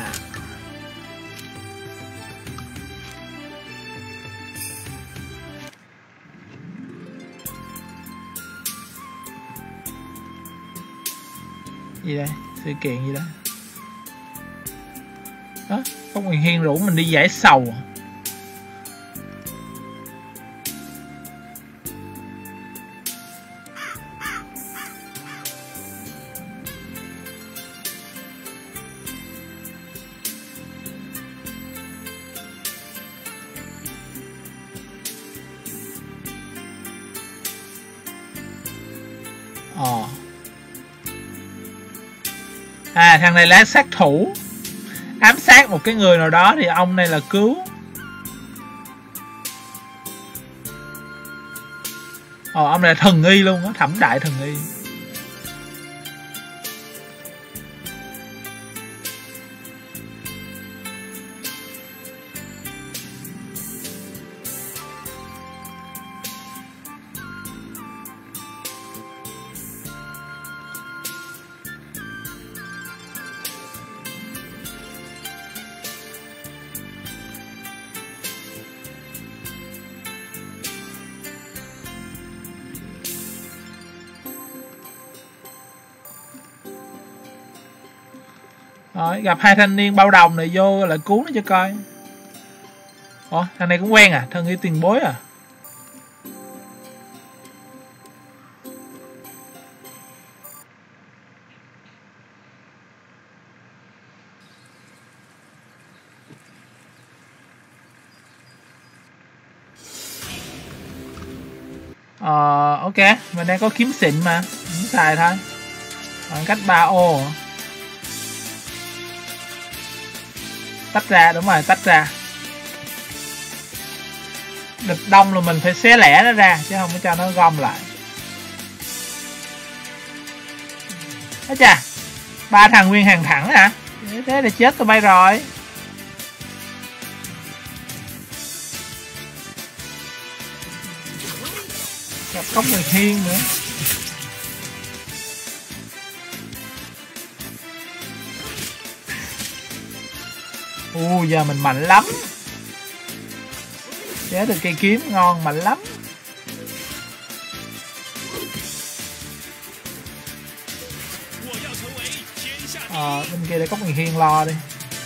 Gì đây? Sự kiện gì đó? Đó, có Nguyễn Hiên rủ mình đi giải sầu. Thằng này là sát thủ, ám sát một cái người nào đó thì ông này là cứu. Ông này là thần y luôn á, thẩm đại thần y. Rồi, gặp hai thanh niên bao đồng này vô lại cứu nó cho coi. Thằng này cũng quen à, thần y tiền bối à. Ok, mình đang có kiếm xịn mà, không xài thôi. Khoảng cách 3 ô. Tách ra, đúng rồi, tách ra. Địch đông là mình phải xé lẻ nó ra, chứ không có cho nó gom lại. Thế chà, 3 thằng nguyên hàng thẳng hả? Thế là chết tụi bay rồi. Gặp cốc người Hiên nữa. Giờ mình mạnh lắm. Chế được cây kiếm ngon, mạnh lắm. Bên kia để có Nguyễn Hiên lo đi.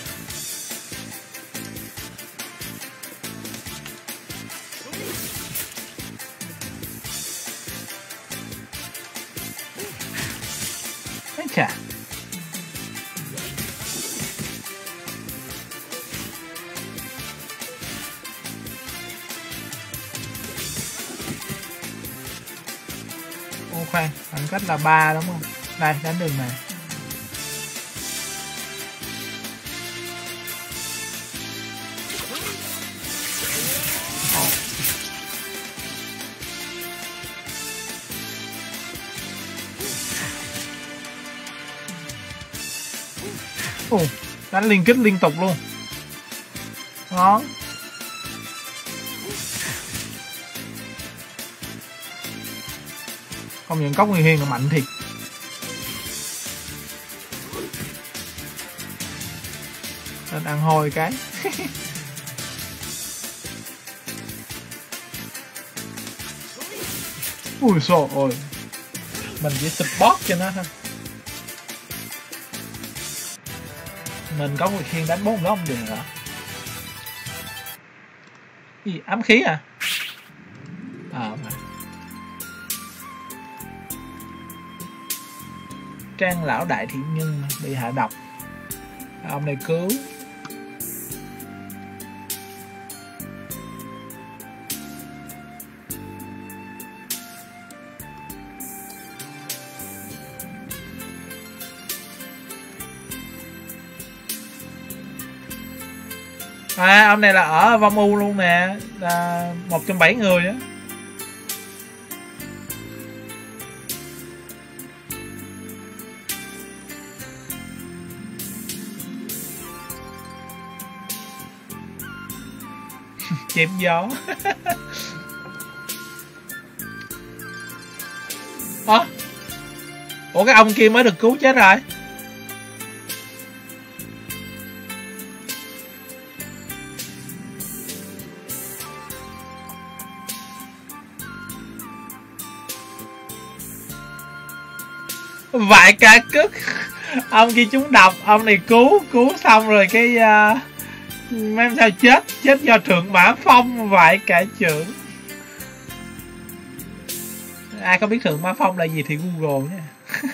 Đấy chà. Khoan, khoảng cách là 3 đúng không? Đây, đánh đường này. Đánh liên kích liên tục luôn. Ngon. Công nhận cốc Nguyên Hiên là mạnh thiệt. Nên ăn hôi cái. Ui xô ôi. Mình chỉ support cho nó thôi. Mình có Nguyên Hiên đánh 4 đó không được hả? Gì ám khí à? Trang lão đại thiện nhân bị hạ độc, ông này cứu. Ông này là ở Vong U luôn nè, là 1 trong 7 người á. Chém gió. Ủa cái ông kia mới được cứu chết rồi. Vài ca cức. Ông kia trúng độc, ông này cứu xong rồi cái mấy sao chết do Thượng Mã Phong. Vài cả trưởng. Ai có biết Thượng Mã Phong là gì thì Google nha.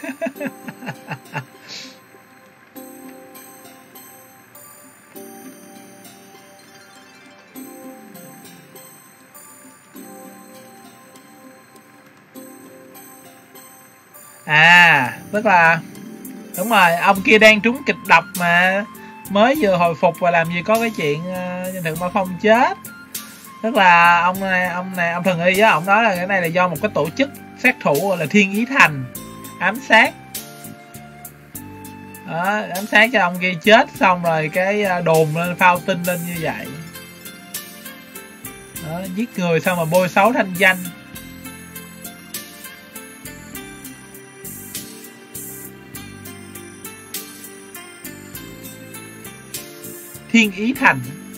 Tức là đúng rồi, ông kia đang trúng kịch độc mà mới vừa hồi phục, và làm gì có cái chuyện Thượng Mã Phong chết. Tức là ông thần y á, ông nói là cái này là do một cái tổ chức sát thủ gọi là Thiên Ý Thành ám sát. Đó, ám sát cho ông kia chết, xong rồi cái đồn lên, phao tin lên như vậy. Đó, giết người xong mà bôi xấu thanh danh. Thiên Ý Thành.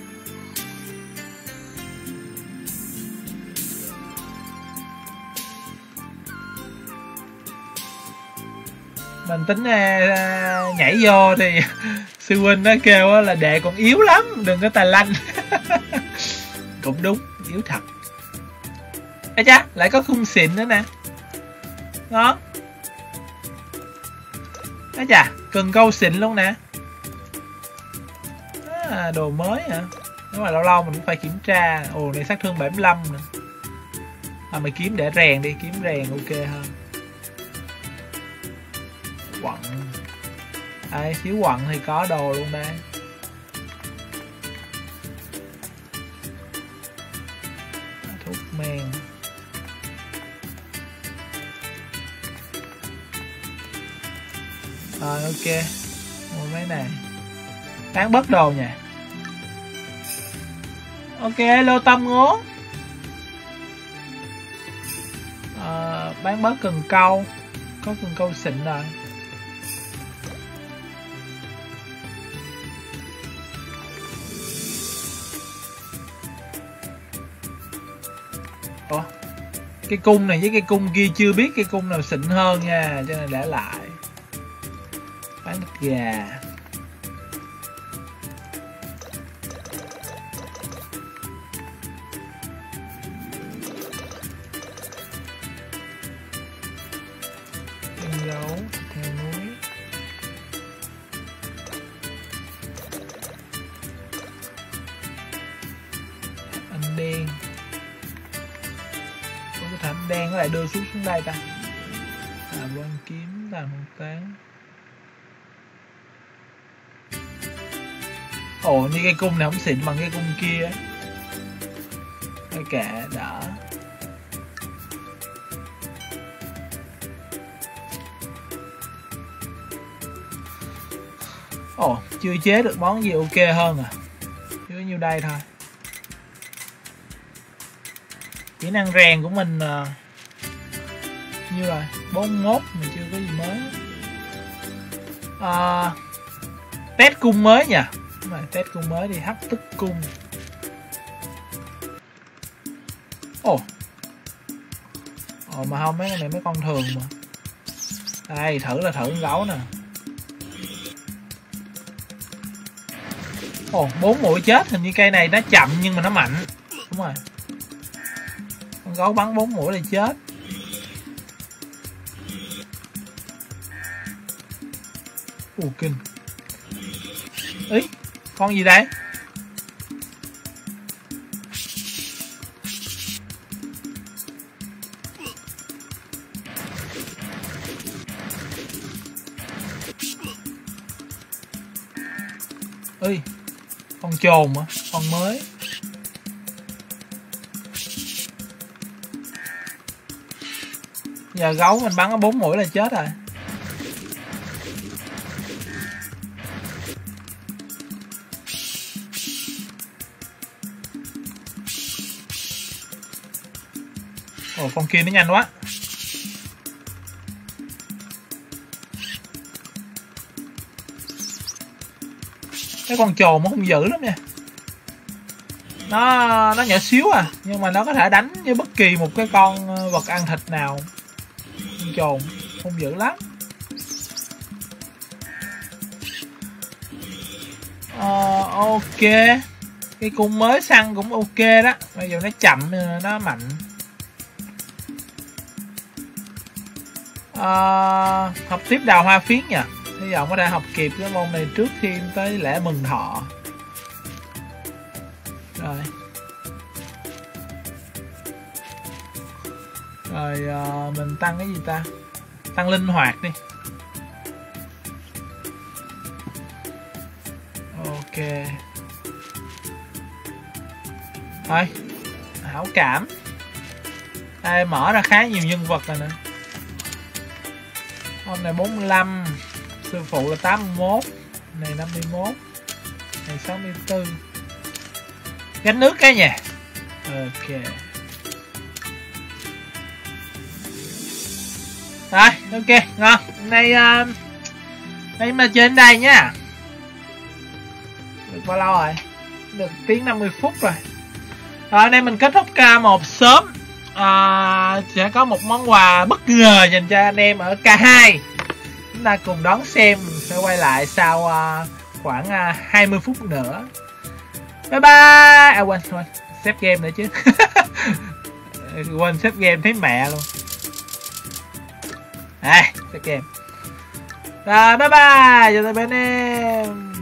Mình tính nhảy vô thì sư huynh nó kêu là đệ còn yếu lắm, đừng có tài lanh. Cũng đúng, yếu thật. Ê cha, lại có khung xịn nữa nè. Đó. Ê cha, cần câu xịn luôn nè. Đồ mới hả? Nếu mà lâu lâu mình cũng phải kiểm tra. Ồ, này sát thương 75 nữa. Mày kiếm để rèn đi, kiếm rèn ok hơn. Quặng. Xíu quặng thì có đồ luôn đây. Thuốc men. Rồi ok. Mua mấy này. Bán bớt đồ nha. Ok, lô tâm ngố. Bán bớt cần câu. Có cần câu xịn rồi. Ủa, cái cung này với cái cung kia chưa biết cái cung nào xịn hơn nha, cho nên để lại. Bán thịt gà. Dấu theo núi. Anh đen. Có cái thảm đen nó lại đưa xuống đây ta. Quan kiếm tàn hồn tán. Ồ, như cái cung này không xịn bằng cái cung kia. Cái kệ đỡ. Ồ, chưa chế được món gì ok hơn à. Chứ nhiêu đây thôi. Kỹ năng rèn của mình nhiêu rồi? 41, mình chưa có gì mới. Test cung mới nha. Test cung mới thì hấp tức cung. Ồ. Mà không, mấy con này mấy con thường mà. Đây, thử là thử gấu nè. Ồ, 4 mũi chết. Hình như cây này nó chậm nhưng mà nó mạnh. Đúng rồi. Con gấu bắn 4 mũi là chết. Kinh. Ý, con gì đây? Ơi, con chồn hả? Con mới. Giờ gấu mình bắn có 4 mũi là chết rồi. Ồ, con kia nó nhanh quá. Cái con chồn nó không dữ lắm nha. Nó nhỏ xíu à, nhưng mà nó có thể đánh với bất kỳ một cái con vật ăn thịt nào. Con chồn không dữ lắm. Ok. Cái cung mới săn cũng ok đó. Bây giờ nó chậm nó mạnh. Học tiếp đào hoa phiến nha. Hy vọng có thể học kịp cái môn này trước khi tới lễ mừng thọ. Rồi. Rồi mình tăng cái gì ta? Tăng linh hoạt đi. Ok. Thôi. Hảo cảm. Đây mở ra khá nhiều nhân vật rồi nè. Hôm này 45. Sư phụ là 81. Này 51. Này 64. Gánh nước cái nha. Ok. Rồi, ok, ngon. Nay mà chơi đến đây nha. Được bao lâu rồi? Được tiếng 50 phút rồi. Rồi, đây mình kết thúc K1 sớm. Sẽ có một món quà bất ngờ dành cho anh em ở K2. Chúng ta cùng đón xem. Mình sẽ quay lại sau khoảng 20 phút nữa. Bye bye. Quên, xếp game nữa chứ. Quên xếp game thấy mẹ luôn. Xếp game. Rồi, bye bye. Chào tạm biệt anh em.